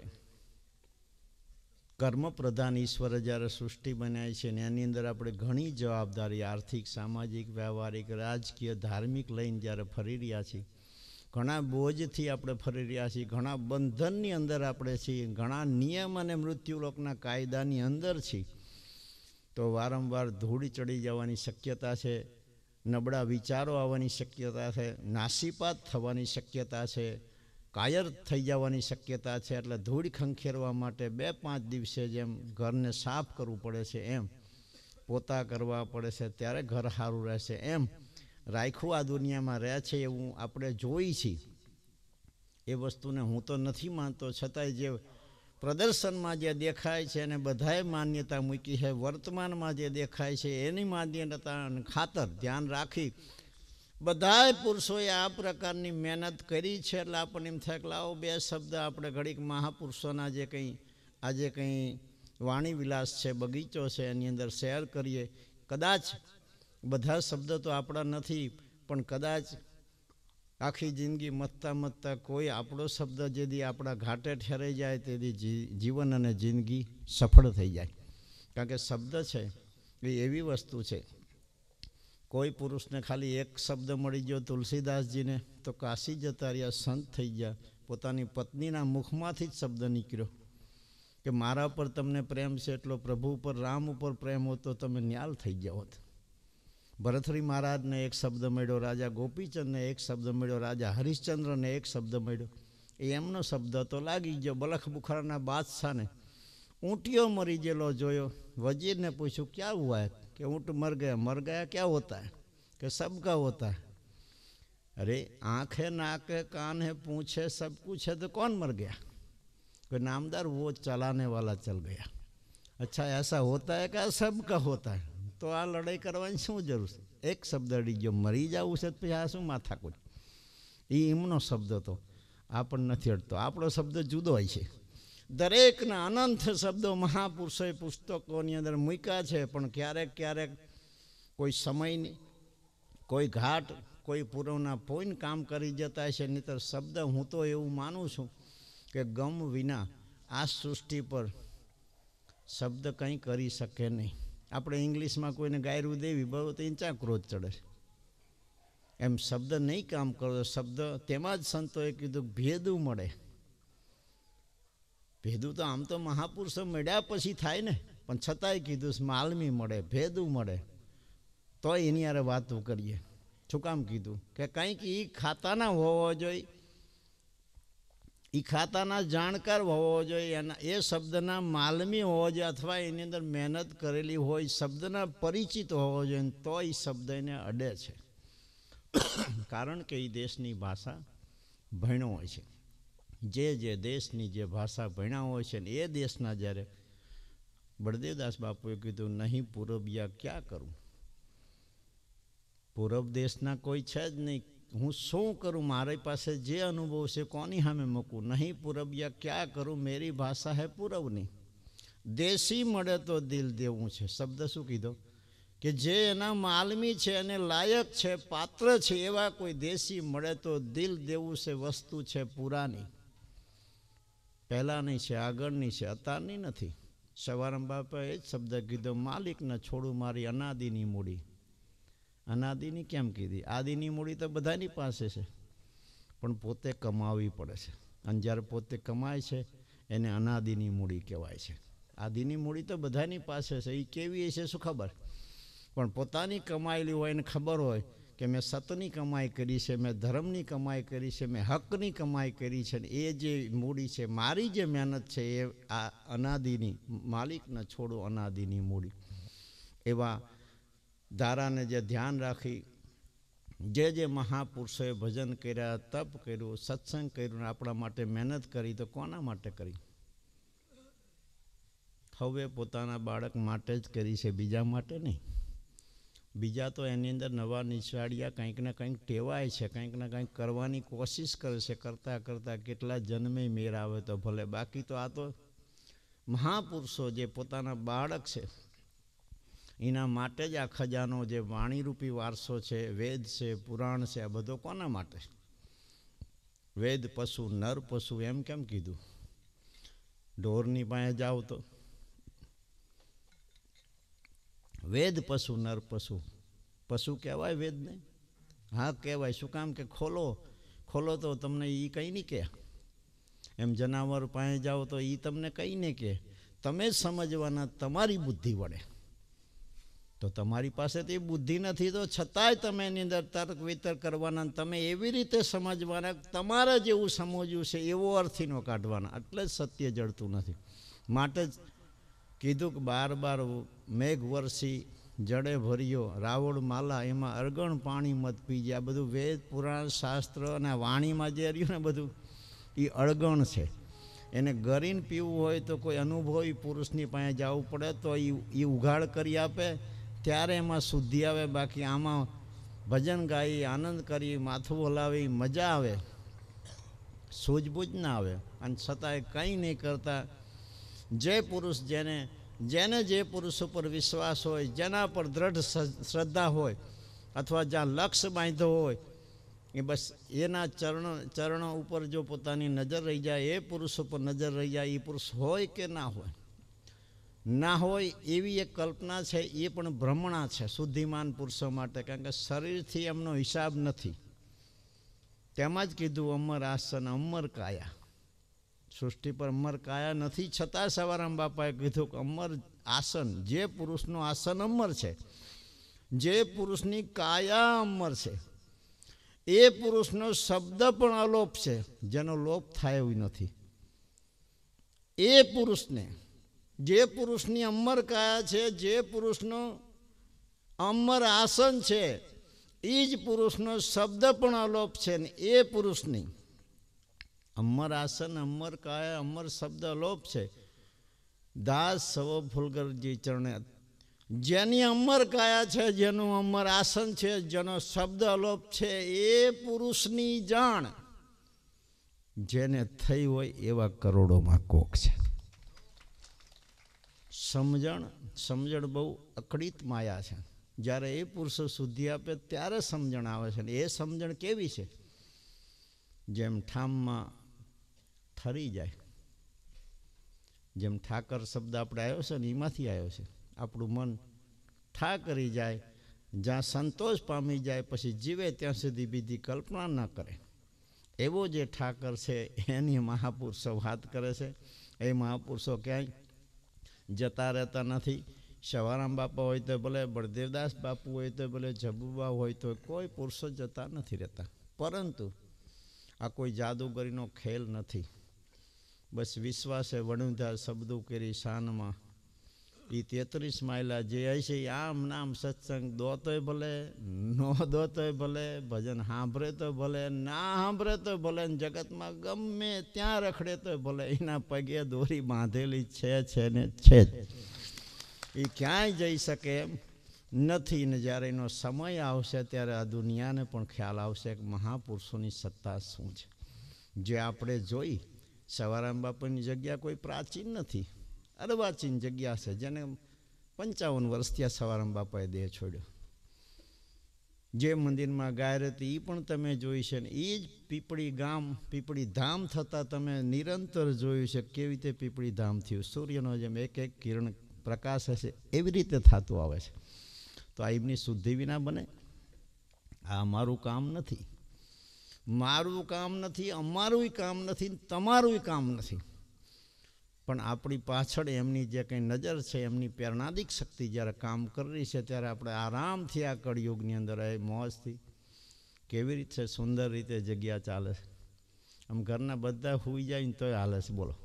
કર્મપ્રધાન ઈશ્વરે જ્યારે સૃષ્ટિ બનાવી છે ને એની અંદર આપણે ઘણી જવાબદારી આર્થિક, સામાજિક, વ્યવહારિક, રાજકીય, ધાર્મિક લઈને જ્યારે ફરી રહ્યા છીએ, ઘણા બોજથી આપણે ફરી રહ્યા છીએ, ઘણા બંધનની અંદર આપણે છીએ, ઘણા નિયમ અને મૃત્યુલોકના કાયદાની અંદર છીએ, તો વારંવાર ધૂળ ચડી જવાની શક્યતા છે, નબળા વિચારો આવવાની શક્યતા છે, નાસીપાત થવાની શક્યતા છે, કાયર થઈ જવાની શક્યતા છે. એટલે ધૂળ ખંખેરવા માટે 2-5 દિવસે જેમ ઘરને સાફ કરવું પડે છે, એમ પોતા કરવા પડે છે, ત્યારે ઘર સારું રહેશે. એમ રાખ્યું આ દુનિયામાં રહે છે એવું આપણે જોઈ છીએ. એ વસ્તુને હું તો નથી માનતો, છતાંય જે પ્રદર્શનમાં જે દેખાય છે અને બધાએ માન્યતા મૂકી છે, વર્તમાનમાં જે દેખાય છે એની માન્યતા ખાતર ધ્યાન રાખી બધાએ પુરુષોએ આ પ્રકારની મહેનત કરી છે. એટલે આપણને એમ થાય કે લાવો 2 શબ્દ આપણે ઘડીક મહાપુરુષોના જે કંઈ આજે કંઈ વાણી વિલાસ છે, બગીચો છે, એની અંદર શેર કરીએ. કદાચ બધા શબ્દ તો આપણા નથી, પણ કદાચ આખી જિંદગી મથતા કોઈ આપણો શબ્દ જેથી આપણા ઘાટે ઠેરાઈ જાય તેથી જીવન અને જિંદગી સફળ થઈ જાય. કારણ કે શબ્દ છે એ એવી વસ્તુ છે, કોઈ પુરુષને ખાલી એક શબ્દ મળી ગયો તુલસીદાસજીને તો કાશી જતા રહ્યા, સંત થઈ ગયા. પોતાની પત્નીના મુખમાંથી જ શબ્દ નીકળ્યો કે મારા પર તમને પ્રેમ છે એટલો પ્રભુ ઉપર, રામ ઉપર પ્રેમ હોત તો તમે ન્યાલ થઈ ગયા હોત. ભરથરી મહારાજને એક શબ્દ મળ્યો, રાજા ગોપીચંદને એક શબ્દ મળ્યો, રાજા હરિશ્ચંદ્રને એક શબ્દ મળ્યો. એ એમનો શબ્દ તો લાગી ગયો. બલખ બુખારાના બાદશાહને ઊંટિયો મરી ગયેલો જોયો. વજીરને પૂછ્યું ક્યાં હુઆ હે? કે ઊંટ મર ગયા ક્યાં હોતા હે? કે સબકા હોતા હે. अरे आँख है, नाक है, कान है, पूँछ है, सब कुछ है तो कौन मर गया? कोई नामदार वो चलाने वाला चल गया. अच्छा ऐसा होता है क्या? सबका होता है. तो आ लड़ाई करवानी શું જરૂર છે? એક શબ્દ અડી ગયો, મરી જવું છે પછી આ શું માથાકૂટ? એ એમનો શબ્દ હતો, આ પણ નથી અડતો. આપણો શબ્દ જુદો હોય છે. દરેકના અનંત શબ્દો મહાપુરુષોએ પુસ્તકોની અંદર મૂક્યા છે, પણ ક્યારેક ક્યારેક કોઈ સમયની, કોઈ ઘાટ, કોઈ પૂર્વના પોઈન્ટ કામ કરી જતા છે. નહીંતર શબ્દ, હું તો એવું માનું છું કે ગમ વિના આ સૃષ્ટિ પર શબ્દ કંઈ કરી શકે નહીં. આપણે ઇંગ્લિશમાં કોઈને ગાયરું દેવી બહુ તો ઈંચા ક્રોધ ચડે છે. એમ શબ્દ નહીં કામ કરો. શબ્દ તેમાં જ સંતોએ કીધું ભેદું મળે. ભેદું તો આમ તો મહાપુરુષો મળ્યા પછી થાય ને, પણ છતાંય કીધું માલમી મળે, ભેદું મળે તો એની હારે વાતો કરીએ. શું કામ કીધું? કે કંઈક એ ખાતાના હોવો જોઈએ, એ ખાતાના જાણકાર હોવો જોઈએ, એના એ શબ્દના માલમી હોવો જોઈએ, અથવા એની અંદર મહેનત કરેલી હોય, શબ્દના પરિચિત હોવો જોઈએ, તો એ શબ્દ એને અડે છે. કારણ કે એ દેશની ભાષા ભણ્યો હોય છે. જે દેશની જે ભાષા ભણ્યા હોય છે ને એ દેશના, જ્યારે બળદેવદાસ બાપુએ કીધું નહીં પૂરબિયા ક્યાં કરું, પૂરબ દેશના કોઈ છે જ નહીં, હું શું કરું? મારી પાસે જે અનુભવ છે કોની સામે મૂકું? નહીં પૂરબિયા ક્યાં કરું, મેરી ભાષા હે પૂરવની. દેશી મળે તો દિલ દેવું છે. શબ્દ શું કીધો? કે જે એના માલમી છે, એને લાયક છે, પાત્ર છે, એવા કોઈ દેશી મળે તો દિલ દેવું છે. વસ્તુ છે પુરાની, પહેલાંની છે, આગળની છે, અત્યારની નથી. સવારામ બાપાએ એ જ શબ્દ કીધો, માલિકને છોડું મારી અનાદિની મૂડી. અનાદિની કેમ કીધી? આદિની મૂડી તો બધાની પાસે છે, પણ પોતે કમાવી પડે છે. અને જ્યારે પોતે કમાય છે એને અનાદિની મૂડી કહેવાય છે. આદિની મૂડી તો બધાની પાસે છે, એ કેવી છે શું ખબર? પણ પોતાની કમાયેલી હોય એને ખબર હોય કે મેં સતની કમાઈ કરી છે, મેં ધર્મની કમાઈ કરી છે, મેં હકની કમાઈ કરી છે, ને એ જે મૂડી છે, મારી જે મહેનત છે, એ આ અનાદિની, માલિકને છોડો અનાદિની મૂડી. એવા ધારાને જે ધ્યાન રાખી જે મહાપુરુષોએ ભજન કર્યા, તપ કર્યું, સત્સંગ કર્યું, આપણા માટે મહેનત કરી, તો કોના માટે કરી? હવે પોતાના બાળક માટે જ કરી છે, બીજા માટે નહીં. બીજા તો એની અંદર નવા નિશાળિયા કંઈક ને કંઈક ટેવાય છે, કંઈક ને કંઈક કરવાની કોશિશ કરે છે. કરતાં કરતાં કેટલા જન્મે મેર આવે તો ભલે. બાકી તો આ તો મહાપુરુષો જે પોતાના બાળક છે એના માટે જ આ ખજાનો, જે વાણીરૂપી વારસો છે, વેદ છે, પુરાણ છે, આ બધો કોના માટે? વેદ પશુ, નર પશુ એમ કેમ કીધું? ઢોરની પાસે જાઓ તો વેદ પશુ, નર પશુ. પશુ કહેવાય વેદને? હા કહેવાય. શું કામ? કે ખોલો તો તમને એ કંઈ નહીં કહે. એમ જનાવર પાસે જાઓ તો એ તમને કંઈ નહીં કહે. તમે જ સમજવાના, તમારી બુદ્ધિ વડે. તો તમારી પાસે તો એ બુદ્ધિ નથી, તો છતાંય તમે એની અંદર તર્ક વિતર્ક કરવાના, તમે એવી રીતે સમજવાના, તમારે જેવું સમજવું છે એવો અર્થીનો કાઢવાના. એટલે જ સત્ય જડતું નથી. માટે જ કીધું કે 12 મેઘ વર્ષી જડે ભર્યો રાવળ માલા, એમાં અરગણ પાણી મત પીજે. આ બધું વેદ, પુરાણ, શાસ્ત્ર અને વાણીમાં જે રહ્યું ને બધું એ અળગણ છે. એને ગરીને પીવું હોય તો કોઈ અનુભવી પુરુષની પાસે જવું પડે, તો એ ઉઘાડ કરી આપે, ત્યારે એમાં શુદ્ધિ આવે. બાકી આમાં ભજન ગાઈ, આનંદ કરી, માથું હલાવી મજા આવે, સૂઝબૂઝ ના આવે. અને છતાંય કંઈ નહીં કરતા જે પુરુષ, જેને જે પુરુષ ઉપર વિશ્વાસ હોય, જેના પર દ્રઢ શ્રદ્ધા હોય, અથવા જ્યાં લક્ષ્ય બાંધ્યો હોય, એ બસ એના ચરણો ઉપર જો પોતાની નજર રહી જાય, એ પુરુષ ઉપર નજર રહી જાય, એ પુરુષ હોય કે ના હોય એવી એક કલ્પના છે. એ પણ ભ્રમણા છે શુદ્ધિમાન પુરુષો માટે. કારણ કે શરીરથી એમનો હિસાબ નથી. તેમાં જ કીધું અમર આસન અમર કાયા. સૃષ્ટિ પર અમર કાયા નથી, છતાં સવારામ બાપાએ કીધું કે અમર આસન, જે પુરુષનું આસન અમર છે, જે પુરુષની કાયા અમર છે, એ પુરુષનો શબ્દ પણ અલોપ છે, જેનો લોપ થાય એવું નથી. એ પુરુષને, જે પુરુષની અમર કાયા છે, જે પુરુષનું અમર આસન છે, એ જ પુરુષનો શબ્દ પણ અલોપ છે. ને એ પુરુષની અમર આસન અમર કાયા અમર શબ્દ અલોપ છે. દાસ સવ ફૂલગરજી ચરણે, જેની અમર કાયા છે, જેનું અમર આસન છે, જેનો શબ્દ અલોપ છે, એ પુરુષની જાણ જેને થઈ હોય એવા કરોડોમાં કોક છે. સમજણ બહુ અકડિત માયા છે. જ્યારે એ પુરુષો શુદ્ધિ આપે ત્યારે સમજણ આવે છે. એ સમજણ કેવી છે? જેમ ઠામમાં ઠરી જાય, જેમ ઠાકર શબ્દ આપણે આવ્યો છે ને એમાંથી આવ્યો છે. આપણું મન ઠા કરી જાય, જ્યાં સંતોષ પામી જાય, પછી જીવે ત્યાં સુધી બીજી કલ્પના ન કરે. એવો જે ઠાકર છે એની મહાપુરુષો વાત કરે છે. એ મહાપુરુષો ક્યાંય જતા રહેતા નથી. સવારામ બાપા હોય તો ભલે, બળદેવદાસ બાપુ હોય તો ભલે, જબુબા હોય તો, કોઈ પુરુષો જતા નથી રહેતા. પરંતુ આ કોઈ જાદુગરીનો ખેલ નથી. બસ વિશ્વાસે વણુધા શબ્દો કરી શાનમાં એ 33 માયલા જે હશે એ આમ નામ સત્સંગ દોતોય ભલે, નો દોતોય ભલે, ભજન સાંભળે તો ભલે, ના સાંભળે તો ભલે, જગતમાં ગમે ત્યાં રખડે તો ભલે, એના પગે દોરી બાંધેલી છે ને છે જ. એ ક્યાંય જઈ શકે એમ નથી. ને જ્યારે એનો સમય આવશે ત્યારે આ દુનિયાને પણ ખ્યાલ આવશે કે મહાપુરુષોની સત્તા શું છે. જે આપણે જોઈ, સવારામ બાપાની જગ્યા કોઈ પ્રાચીન નથી, અર્વાચીન જગ્યા છે, જેને 55 વર્ષ ત્યાં સવારામ બાપાએ દેહ છોડ્યો. જે મંદિરમાં ગાય હતી એ પણ તમે જોઈ છે. ને એ જ પીપળી ગામ, પીપળી ધામ થતાં તમે નિરંતર જોયું છે કેવી રીતે પીપળી ધામ થયું. સૂર્યનો જેમ એક એક કિરણ પ્રકાશ હશે એવી રીતે થતું આવે છે. તો આ એમની શુદ્ધિ વિના બને? આ મારું કામ નથી, મારું કામ નથી, અમારું કામ નથી, તમારું કામ નથી. પણ આપણી પાછળ એમની જે કંઈ નજર છે, એમની પ્રેરણાદિક શક્તિ જ્યારે કામ કરી રહી છે, ત્યારે આપણે આરામથી આ કળયુગની અંદર એ મોજથી કેવી રીતે સુંદર રીતે જગ્યા ચાલે છે. આમ ઘરના બધા સૂઈ જાય ને તોય હાલે છે, બોલો.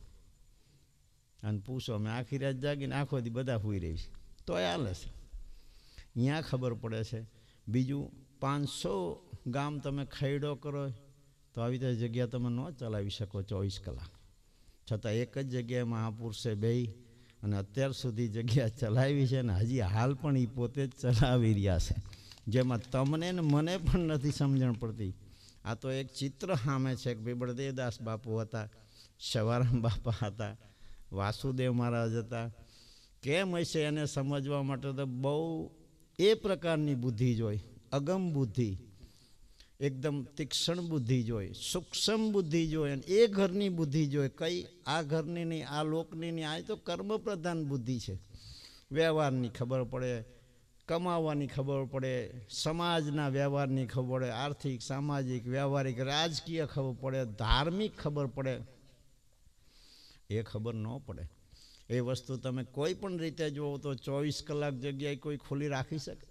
અને પૂછો, અમે આખી રાત જાગીને આખો દી બધા સૂઈ રહી છે તોય હાલે છે. અહીંયા ખબર પડે છે. બીજું 500 ગામ તમે ખૈડો કરો તો આવી રીતે જગ્યા તમે ન ચલાવી શકો 24 કલાક. છતાં એક જ જગ્યાએ મહાપુરુષે બેહી અને અત્યાર સુધી જગ્યા ચલાવી છે ને હજી હાલ પણ એ પોતે જ ચલાવી રહ્યા છે, જેમાં તમને ને મને પણ નથી સમજણ પડતી. આ તો એક ચિત્ર સામે છે કે ભાઈ બળદેવદાસ બાપુ હતા, સવારામ બાપા હતા, વાસુદેવ મહારાજ હતા. કેમ હશે એને સમજવા માટે તો બહુ એ પ્રકારની બુદ્ધિ જોઈ, અગમ બુદ્ધિ, એકદમ તીક્ષ્ણ બુદ્ધિ જોઈ, સૂક્ષ્મ બુદ્ધિ જોઈ. અને એ ઘરની બુદ્ધિ જોઈ, કઈ આ ઘરની નહીં, આ લોકની નહીં. આ તો કર્મ પ્રધાન બુદ્ધિ છે. વ્યવહારની ખબર પડે, કમાવાની ખબર પડે, સમાજના વ્યવહારની ખબર પડે, આર્થિક, સામાજિક, વ્યવહારિક, રાજકીય ખબર પડે, ધાર્મિક ખબર પડે. એ ખબર ન પડે. એ વસ્તુ તમે કોઈ પણ રીતે જુઓ તો 24 કલાક જગ્યાએ કોઈ ખુલ્લી રાખી શકે?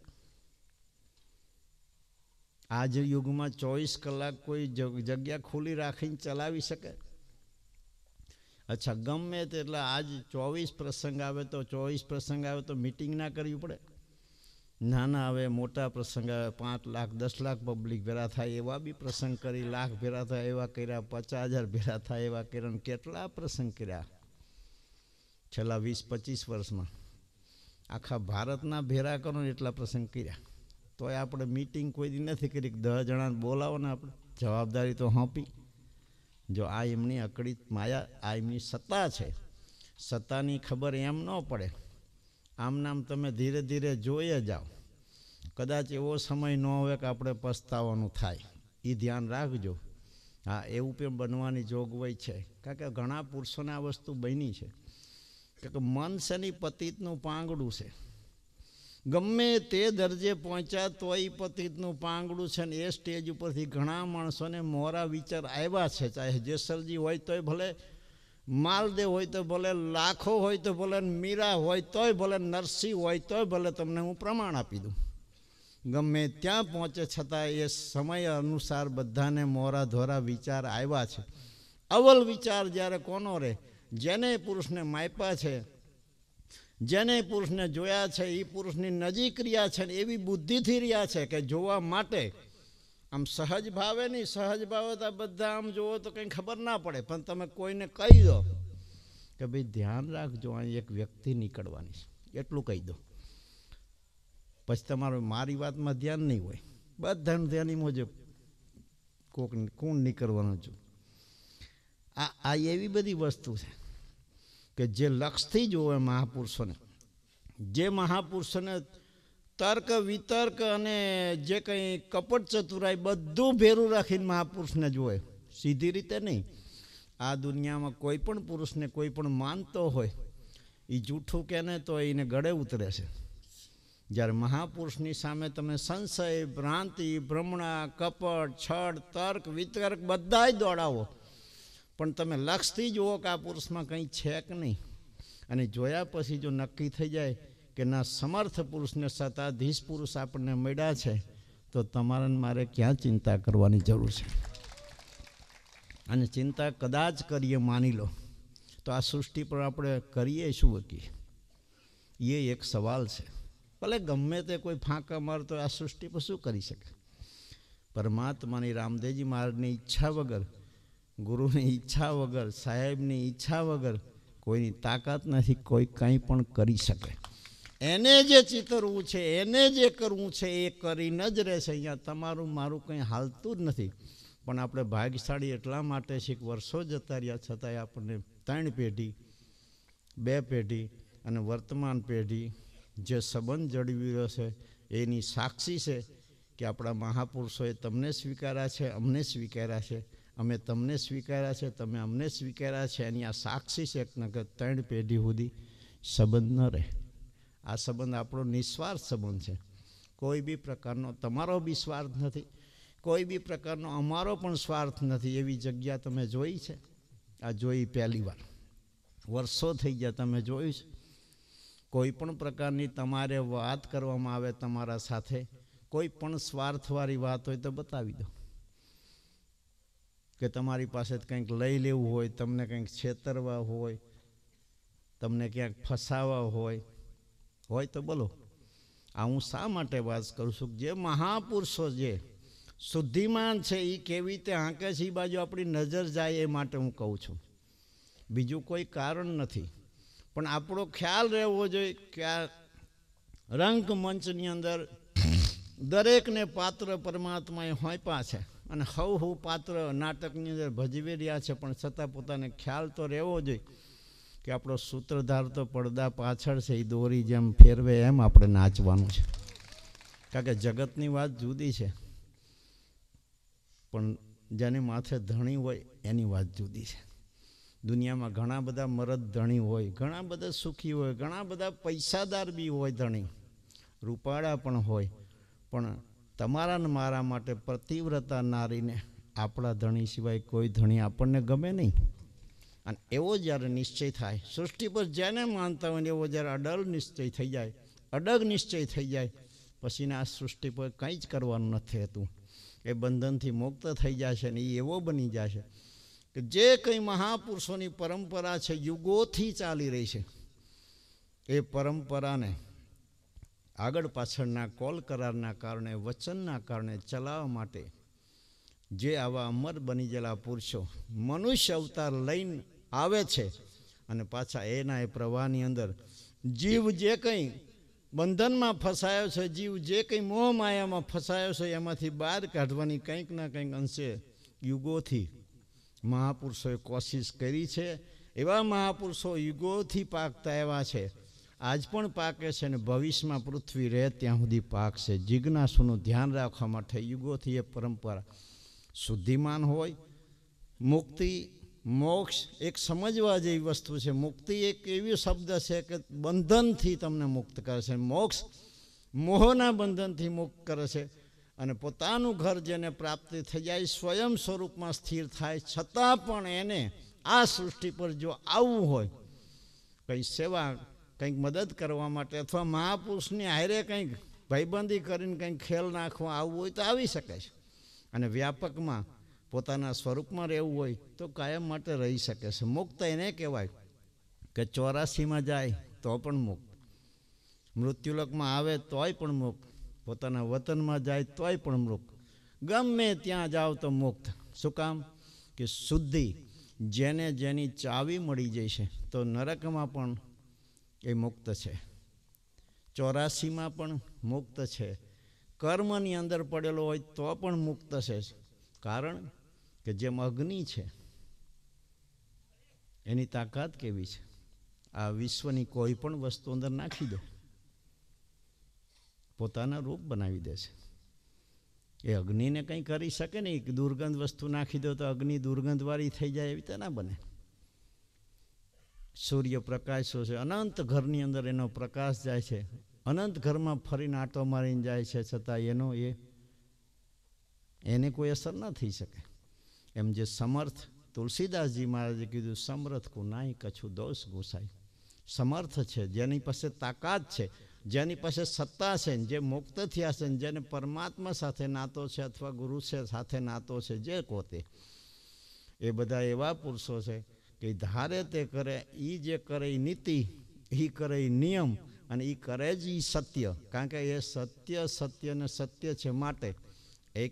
આજ યુગમાં 24 કલાક કોઈ જગ્યા ખુલ્લી રાખીને ચલાવી શકે? અચ્છા, ગમે તે એટલે આજ 24 પ્રસંગ આવે તો 24 પ્રસંગ આવે તો મિટિંગ ના કરવી પડે? નાના આવે, મોટા પ્રસંગ આવે, 5 લાખ 10 લાખ પબ્લિક ભેરા થાય એવા બી પ્રસંગ કરી, લાખ ભેરા થાય એવા કર્યા, 50,000 ભેરા થાય એવા કર્યા. કેટલા પ્રસંગ કર્યા છેલ્લા 20-25 વર્ષમાં? આખા ભારતના ભેરા કરો ને એટલા પ્રસંગ કર્યા. તોય આપણે મિટિંગ કોઈ દી નથી કરી. 10 જણાને બોલાવો ને આપણે જવાબદારી તો સોંપી. જો આ એમની અકડિત માયા, આ એમની સત્તા છે. સત્તાની ખબર એમ ન પડે, આમ નામ તમે ધીરે ધીરે જોઈએ જાઓ. કદાચ એવો સમય ન હોય કે આપણે પસ્તાવાનું થાય, એ ધ્યાન રાખજો. હા, એવું પણ બનવાની જોગવાઈ છે, કારણ કે ઘણા પુરુષોને આ વસ્તુ બની છે કે મન શેની પતિતનું પાંગડું છે. ગમે તે દરજે પહોંચ્યા તોય પતિતનું પાંગડું છે ને એ સ્ટેજ ઉપરથી ઘણા માણસોને મોરા વિચાર આવ્યા છે. ચાહે જેસલજી હોય તોય ભલે, માલદેવ હોય તો ભલે, લાખો હોય તો ભલે, મીરા હોય તોય ભલે, નરસિંહ હોય તોય ભલે, તમને હું પ્રમાણ આપી દઉં. ગમે ત્યાં પહોંચે છતાં એ સમય અનુસાર બધાને મોરા ધોરા વિચાર આવ્યા છે. અવલ વિચાર જ્યારે કોનો રહે? જેને પુરુષને માપ્યા છે, જેને પુરુષને જોયા છે, એ પુરુષની નજીક રહ્યા છે ને એવી બુદ્ધિથી રહ્યા છે કે જોવા માટે આમ સહજ ભાવે નહીં. સહજ ભાવે તો બધા આમ જોવો તો કંઈ ખબર ના પડે, પણ તમે કોઈને કહી દો કે ભાઈ ધ્યાન રાખજો, અહીં એક વ્યક્તિ નીકળવાની છે, એટલું કહી દો. પછી તમારું મારી વાતમાં ધ્યાન નહીં હોય, બધાનું ધ્યાન એમ જ કોણ નીકળવાનું છું. આ એવી બધી વસ્તુ છે કે જે લક્ષથી જોવે મહાપુરુષોને, જે મહાપુરુષોને તર્ક વિતર્ક અને જે કંઈ કપટ ચતુરાઈ બધું ભેરું રાખીને મહાપુરુષને જોવે, સીધી રીતે નહીં. આ દુનિયામાં કોઈ પણ પુરુષને કોઈ પણ માનતો હોય એ જૂઠું કે ને તો એને ગળે ઉતરે છે. જ્યારે મહાપુરુષની સામે તમે સંશય, ભ્રાંતિ, ભ્રમણા, કપટ, છળ, તર્ક વિતર્ક બધાય દોડાવો, પણ તમે લક્ષથી જુઓ કે આ પુરુષમાં કંઈ છે કે નહીં. અને જોયા પછી જો નક્કી થઈ જાય કે ના સમર્થ પુરુષને સત્તાધીશ પુરુષ આપણને મળ્યા છે, તો તમારે મારે ક્યાં ચિંતા કરવાની જરૂર છે? અને ચિંતા કદાચ કરીએ, માની લો, તો આ સૃષ્ટિ પર આપણે કરીએ શું શકીએ? એ એક સવાલ છે. ભલે ગમે તે કોઈ ફાંકા મારતો આ સૃષ્ટિ પર શું કરી શકે? પરમાત્માની, રામદેવજી મહારાજની ઈચ્છા વગર, ગુરુની ઈચ્છા વગર, સાહેબની ઈચ્છા વગર કોઈની તાકાત નથી, કોઈ કંઈ પણ કરી શકે. એને જે ચિતરવું છે, એને જે કરવું છે એ કરીને જ રહેશે. અહીંયા તમારું મારું કંઈ હાલતું જ નથી. પણ આપણે ભાગ્યશાળી એટલા માટે છે કે વર્ષો જતા રહ્યા છતાંય આપણને 3 પેઢી, 2 પેઢી અને વર્તમાન પેઢી જે સંબંધ જળવી રહ્યો છે એની સાક્ષી છે કે આપણા મહાપુરુષોએ તમને સ્વીકાર્યા છે, અમને સ્વીકાર્યા છે, અમે તમને સ્વીકાર્યા છે, તમે અમને સ્વીકાર્યા છે. એની આ સાક્ષી છે કે 3 પેઢી સુધી સંબંધ ન રહે. આ સંબંધ આપણો નિસ્વાર્થ સંબંધ છે. કોઈ બી પ્રકારનો તમારો બી સ્વાર્થ નથી, કોઈ બી પ્રકારનો અમારો પણ સ્વાર્થ નથી. એવી જગ્યા તમે જોઈ છે? આ જોઈ પહેલી વાર, વર્ષો થઈ ગયા તમે જોયું છે? કોઈ પણ પ્રકારની તમારે વાત કરવામાં આવે તમારા સાથે, કોઈ પણ સ્વાર્થવાળી વાત હોય તો બતાવી દો. કે તમારી પાસે કંઈક લઈ લેવું હોય, તમને કંઈક છેતરવા હોય, તમને ક્યાંક ફસાવા હોય તો બોલો. આ હું શા માટે વાત કરું છું? જે મહાપુરુષો જે શુદ્ધિમાન છે એ કેવી રીતે હાંકે છે એ બાજુ આપણી નજર જાય એ માટે હું કહું છું, બીજું કોઈ કારણ નથી. પણ આપણો ખ્યાલ રહેવો જોઈએ કે આ રંગમંચની અંદર દરેકને પાત્ર પરમાત્માએ હોંપ્યા છે અને હવ પાત્ર નાટકની અંદર ભજવી રહ્યા છે, પણ છતાં પોતાને ખ્યાલ તો રહેવો જોઈએ કે આપણો સૂત્રધાર તો પડદા પાછળ છે, એ દોરી જેમ ફેરવે એમ આપણે નાચવાનું છે. કારણ કે જગતની વાત જુદી છે, પણ જેની માથે ધણી હોય એની વાત જુદી છે. દુનિયામાં ઘણા બધા મરદ ધણી હોય, ઘણા બધા સુખી હોય, ઘણા બધા પૈસાદાર બી હોય, ધણી રૂપાળા પણ હોય, પણ તમારા ને મારા માટે પતિવ્રતા નારીને આપણા ધણી સિવાય કોઈ ધણી આપણને ગમે નહીં. અને એવો જ્યારે નિશ્ચય થાય સૃષ્ટિ પર જેને માનતા હોય ને, એવો જ્યારે અડગ નિશ્ચય થઈ જાય, અડગ નિશ્ચય થઈ જાય, પછીને આ સૃષ્ટિ પર કંઈ જ કરવાનું નથી થતું. એ બંધનથી મુક્ત થઈ જાય છે ને એ એવો બની જાય છે કે જે કંઈ મહાપુરુષોની પરંપરા છે, યુગોથી ચાલી રહી છે, એ પરંપરાને આગળ પાછળના કોલ કરારના કારણે, વચનના કારણે ચલાવવા માટે જે આવા અમર બની ગયેલા પુરુષો મનુષ્ય અવતાર લઈને આવે છે અને પાછા એના એ પ્રવાહની અંદર જીવ જે કંઈ બંધનમાં ફસાયો છે, જીવ જે કંઈ મોહ માયામાં ફસાયો છે, એમાંથી બહાર કાઢવાની કંઈક ના કંઈક અંશે યુગોથી મહાપુરુષોએ કોશિશ કરી છે. એવા મહાપુરુષો યુગોથી પાકતા એવા છે, આજ પણ પાકે છે ને ભવિષ્યમાં પૃથ્વી રહે ત્યાં સુધી પાકશે. જિજ્ઞાસુનું ધ્યાન રાખવા માટે યુગોથી એ પરંપરા શુદ્ધિમાન હોય. મુક્તિ, મોક્ષ એક સમજવા જેવી વસ્તુ છે. મુક્તિ એક એવી શબ્દ છે કે બંધનથી તમને મુક્ત કરે છે. મોક્ષ મોહના બંધનથી મુક્ત કરે છે અને પોતાનું ઘર જેને પ્રાપ્તિ થઈ જાય, સ્વયં સ્વરૂપમાં સ્થિર થાય, છતાં પણ એને આ સૃષ્ટિ પર જો આવવું હોય, કંઈ સેવા, કંઈક મદદ કરવા માટે અથવા મહાપુરુષની હારે કંઈક ભાઈબંધી કરીને કંઈક ખેલ નાખવા આવવું હોય તો આવી શકે છે. અને વ્યાપકમાં પોતાના સ્વરૂપમાં રહેવું હોય તો કાયમ માટે રહી શકે છે. મુક્ત એને કહેવાય કે 84માં જાય તો પણ મુક્ત, મૃત્યુલોકમાં આવે તોય પણ મુક્ત, પોતાના વતનમાં જાય તોય પણ મુક્ત, ગમે ત્યાં જાઓ તો મુક્ત. શું કામ? કે શુદ્ધિ જેને જેની ચાવી મળી જાય છે તો નરકમાં પણ એ મુક્ત છે, 84માં પણ મુક્ત છે, કર્મની અંદર પડેલો હોય તો પણ મુક્ત છે. કારણ કે જેમ અગ્નિ છે એની તાકાત કેવી છે, આ વિશ્વની કોઈ પણ વસ્તુ અંદર નાખી દો, પોતાના રૂપ બનાવી દે છે. એ અગ્નિને કંઈ કરી શકે નહીં. દુર્ગંધ વસ્તુ નાખી દો તો અગ્નિ દુર્ગંધવાળી થઈ જાય, એવી તો ના બને. સૂર્ય પ્રકાશો છે, અનંત ઘરની અંદર એનો પ્રકાશ જાય છે, અનંત ઘરમાં ફરીને આંટો મારીને જાય છે, છતાં એને કોઈ અસર ન થઈ શકે. એમ જે સમર્થ, તુલસીદાસજી મહારાજે કીધું, સમર્થ કો નાહી કછુ દોષ ગુસાય. સમર્થ છે, જેની પાસે તાકાત છે, જેની પાસે સત્તા છે, જે મુક્ત થયા છે, જેને પરમાત્મા સાથે નાતો છે અથવા ગુરુ છે સાથે નાતો છે, જે પોતે, એ બધા એવા પુરુષો છે કે ધારે તે કરે, એ જે કરે એ નીતિ, એ કરે એ નિયમ, અને એ કરે જ એ સત્ય. કારણ કે એ સત્ય ને સત્ય છે. માટે એક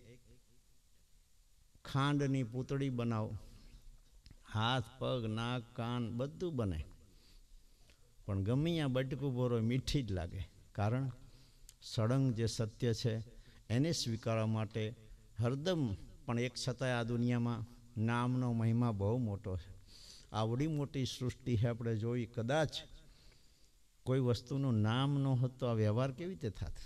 ખાંડની પૂતળી બનાવો, હાથ, પગ, નાક, કાન બધું બને, પણ ગમે આ બટકું બોરો મીઠી જ લાગે. કારણ સળંગ જે સત્ય છે એને સ્વીકારવા માટે હરદમ પણ એક છતાંય આ દુનિયામાં નામનો મહિમા બહુ મોટો છે. આવડી મોટી સૃષ્ટિ છે, આપણે જોઈ, કદાચ કોઈ વસ્તુનું નામ ન હોત તો આ વ્યવહાર કેવી રીતે થાત?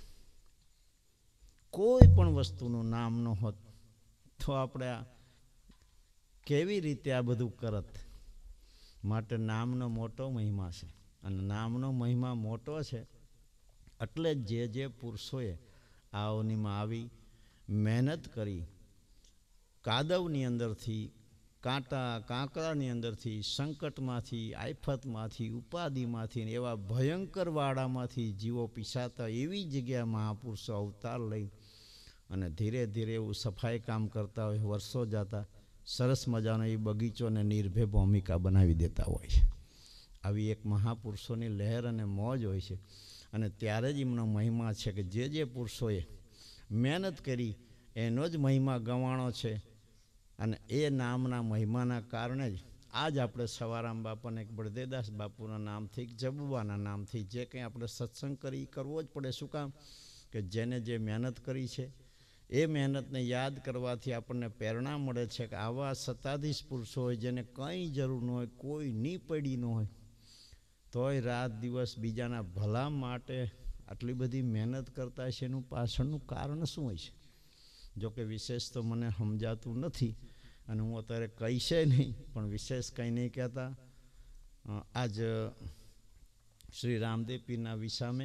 કોઈ પણ વસ્તુનું નામ ન હોત તો આપણે કેવી રીતે આ બધું કરત? માટે નામનો મોટો મહિમા છે, અને નામનો મહિમા મોટો છે એટલે જે પુરુષોએ આ અવનીમાં આવી મહેનત કરી, કાદવની અંદરથી, કાંકરાની અંદરથી, સંકટમાંથી, આફતમાંથી, ઉપાધિમાંથી, એવા ભયંકર વાડામાંથી જીવો પીસાતા એવી જગ્યાએ મહાપુરુષો અવતાર લઈ અને ધીરે ધીરે એવું સફાઈ કામ કરતા હોય, વર્ષો જતા સરસ મજાનો એ બગીચોને નિર્ભય ભૂમિકા બનાવી દેતા હોય છે. આવી એક મહાપુરુષોની લહેર અને મોજ હોય છે. અને ત્યારે જ એમનો મહિમા છે કે જે પુરુષોએ મહેનત કરી એનો જ મહિમા ગવાણો છે. અને એ નામના મહિમાના કારણે જ આજ આપણે સવારામ બાપાને, બળદેવદાસ બાપુના નામથી, જબુબાના નામથી જે કંઈ આપણે સત્સંગ કરી કરવો જ પડે. શું કામ? કે જેને જે મહેનત કરી છે એ મહેનતને યાદ કરવાથી આપણને પ્રેરણા મળે છે કે આવા સત્તાધીશ પુરુષો હોય જેને કંઈ જરૂર ન હોય, કોઈ ની પડી ન હોય, તોય રાત દિવસ બીજાના ભલા માટે આટલી બધી મહેનત કરતા છે. એનું પાછળનું કારણ શું હોય છે? જોકે વિશેષ તો મને સમજાતું નથી અને હું અત્યારે કહીશે નહીં, પણ વિશેષ કંઈ નહીં કહેતા. આજ શ્રી રામદેવ પીરના વિસામે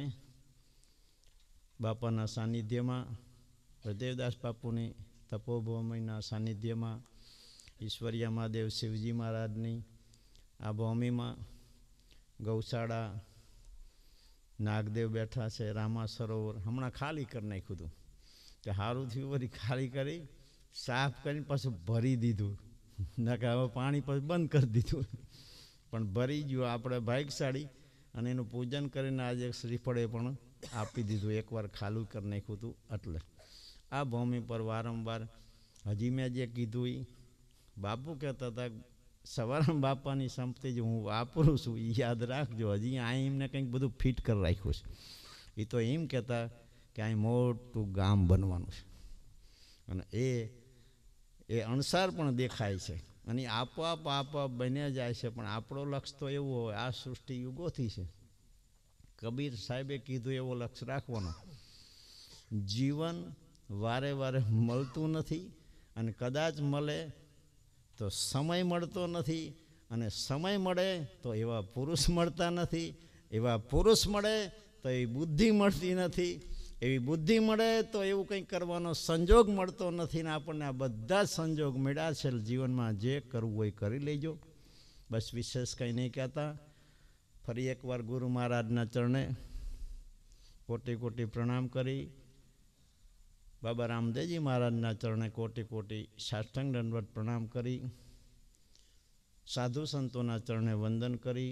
બાપાના સાનિધ્યમાં, બળદેવદાસ બાપુની તપોભૂમિના સાનિધ્યમાં, ઈશ્વરિયા મહાદેવ શિવજી મહારાજની આ ભૂમિમાં ગૌશાળા, નાગદેવ બેઠા છે, રામા સરોવર હમણાં ખાલી કરી નાખ્યું હતું. કે સારું થયું વળી ખાલી કરી, સાફ કરીને પાછું ભરી દીધું, નકર હવે પાણી પછી બંધ કરી દીધું, પણ ભરી ગયું આપણે ભાગ્યશાળી. અને એનું પૂજન કરીને આજે શ્રીફળે પણ આપી દીધું, એકવાર ખાલું કરી નાખ્યું હતું. એટલે આ ભૂમિ પર વારંવાર હજી મેં જે કીધું એ બાપુ કહેતા હતા, સવારામ બાપાની સંપત્તિ જે હું વાપરું છું એ યાદ રાખજો. હજી આ એમને કંઈક બધું ફિટ કરી રાખ્યું છે. એ તો એમ કહેતા કે અહીં મોટું ગામ બનવાનું છે, અને એ અણસાર પણ દેખાય છે, અને આપોઆપ બન્યા જાય છે. પણ આપણો લક્ષ્ય તો એવું હોય, આ સૃષ્ટિ યુગોથી છે. કબીર સાહેબે કીધું એવો લક્ષ્ય રાખવાનો. જીવન વારે વારે મળતું નથી, અને કદાચ મળે તો સમય મળતો નથી, અને સમય મળે તો એવા પુરુષ મળતા નથી, એવા પુરુષ મળે તો એ બુદ્ધિ મળતી નથી, એવી બુદ્ધિ મળે તો એવું કંઈક કરવાનો સંજોગ મળતો નથી ને આપણને આ બધા જ સંજોગ મળ્યા છે. જીવનમાં જે કરવું હોય કરી લેજો. બસ વિશેષ કંઈ નહીં કહેતા. ફરી એકવાર ગુરુ મહારાજના ચરણે કોટી કોટી પ્રણામ કરી, બાબા રામદેવજી મહારાજના ચરણે કોટી કોટી સાષ્ટાંગ દંડવત પ્રણામ કરી, સાધુ સંતોના ચરણે વંદન કરી,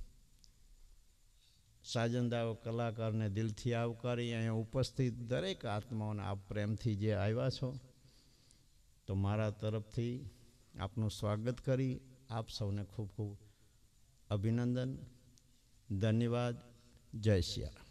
સાજંદાઓ કલાકારને દિલથી આવકારી, અહીંયા ઉપસ્થિત દરેક આત્માઓને આપ પ્રેમથી જે આવ્યા છો તો મારા તરફથી આપનું સ્વાગત કરી આપ સૌને ખૂબ ખૂબ અભિનંદન, ધન્યવાદ. જય સિયા.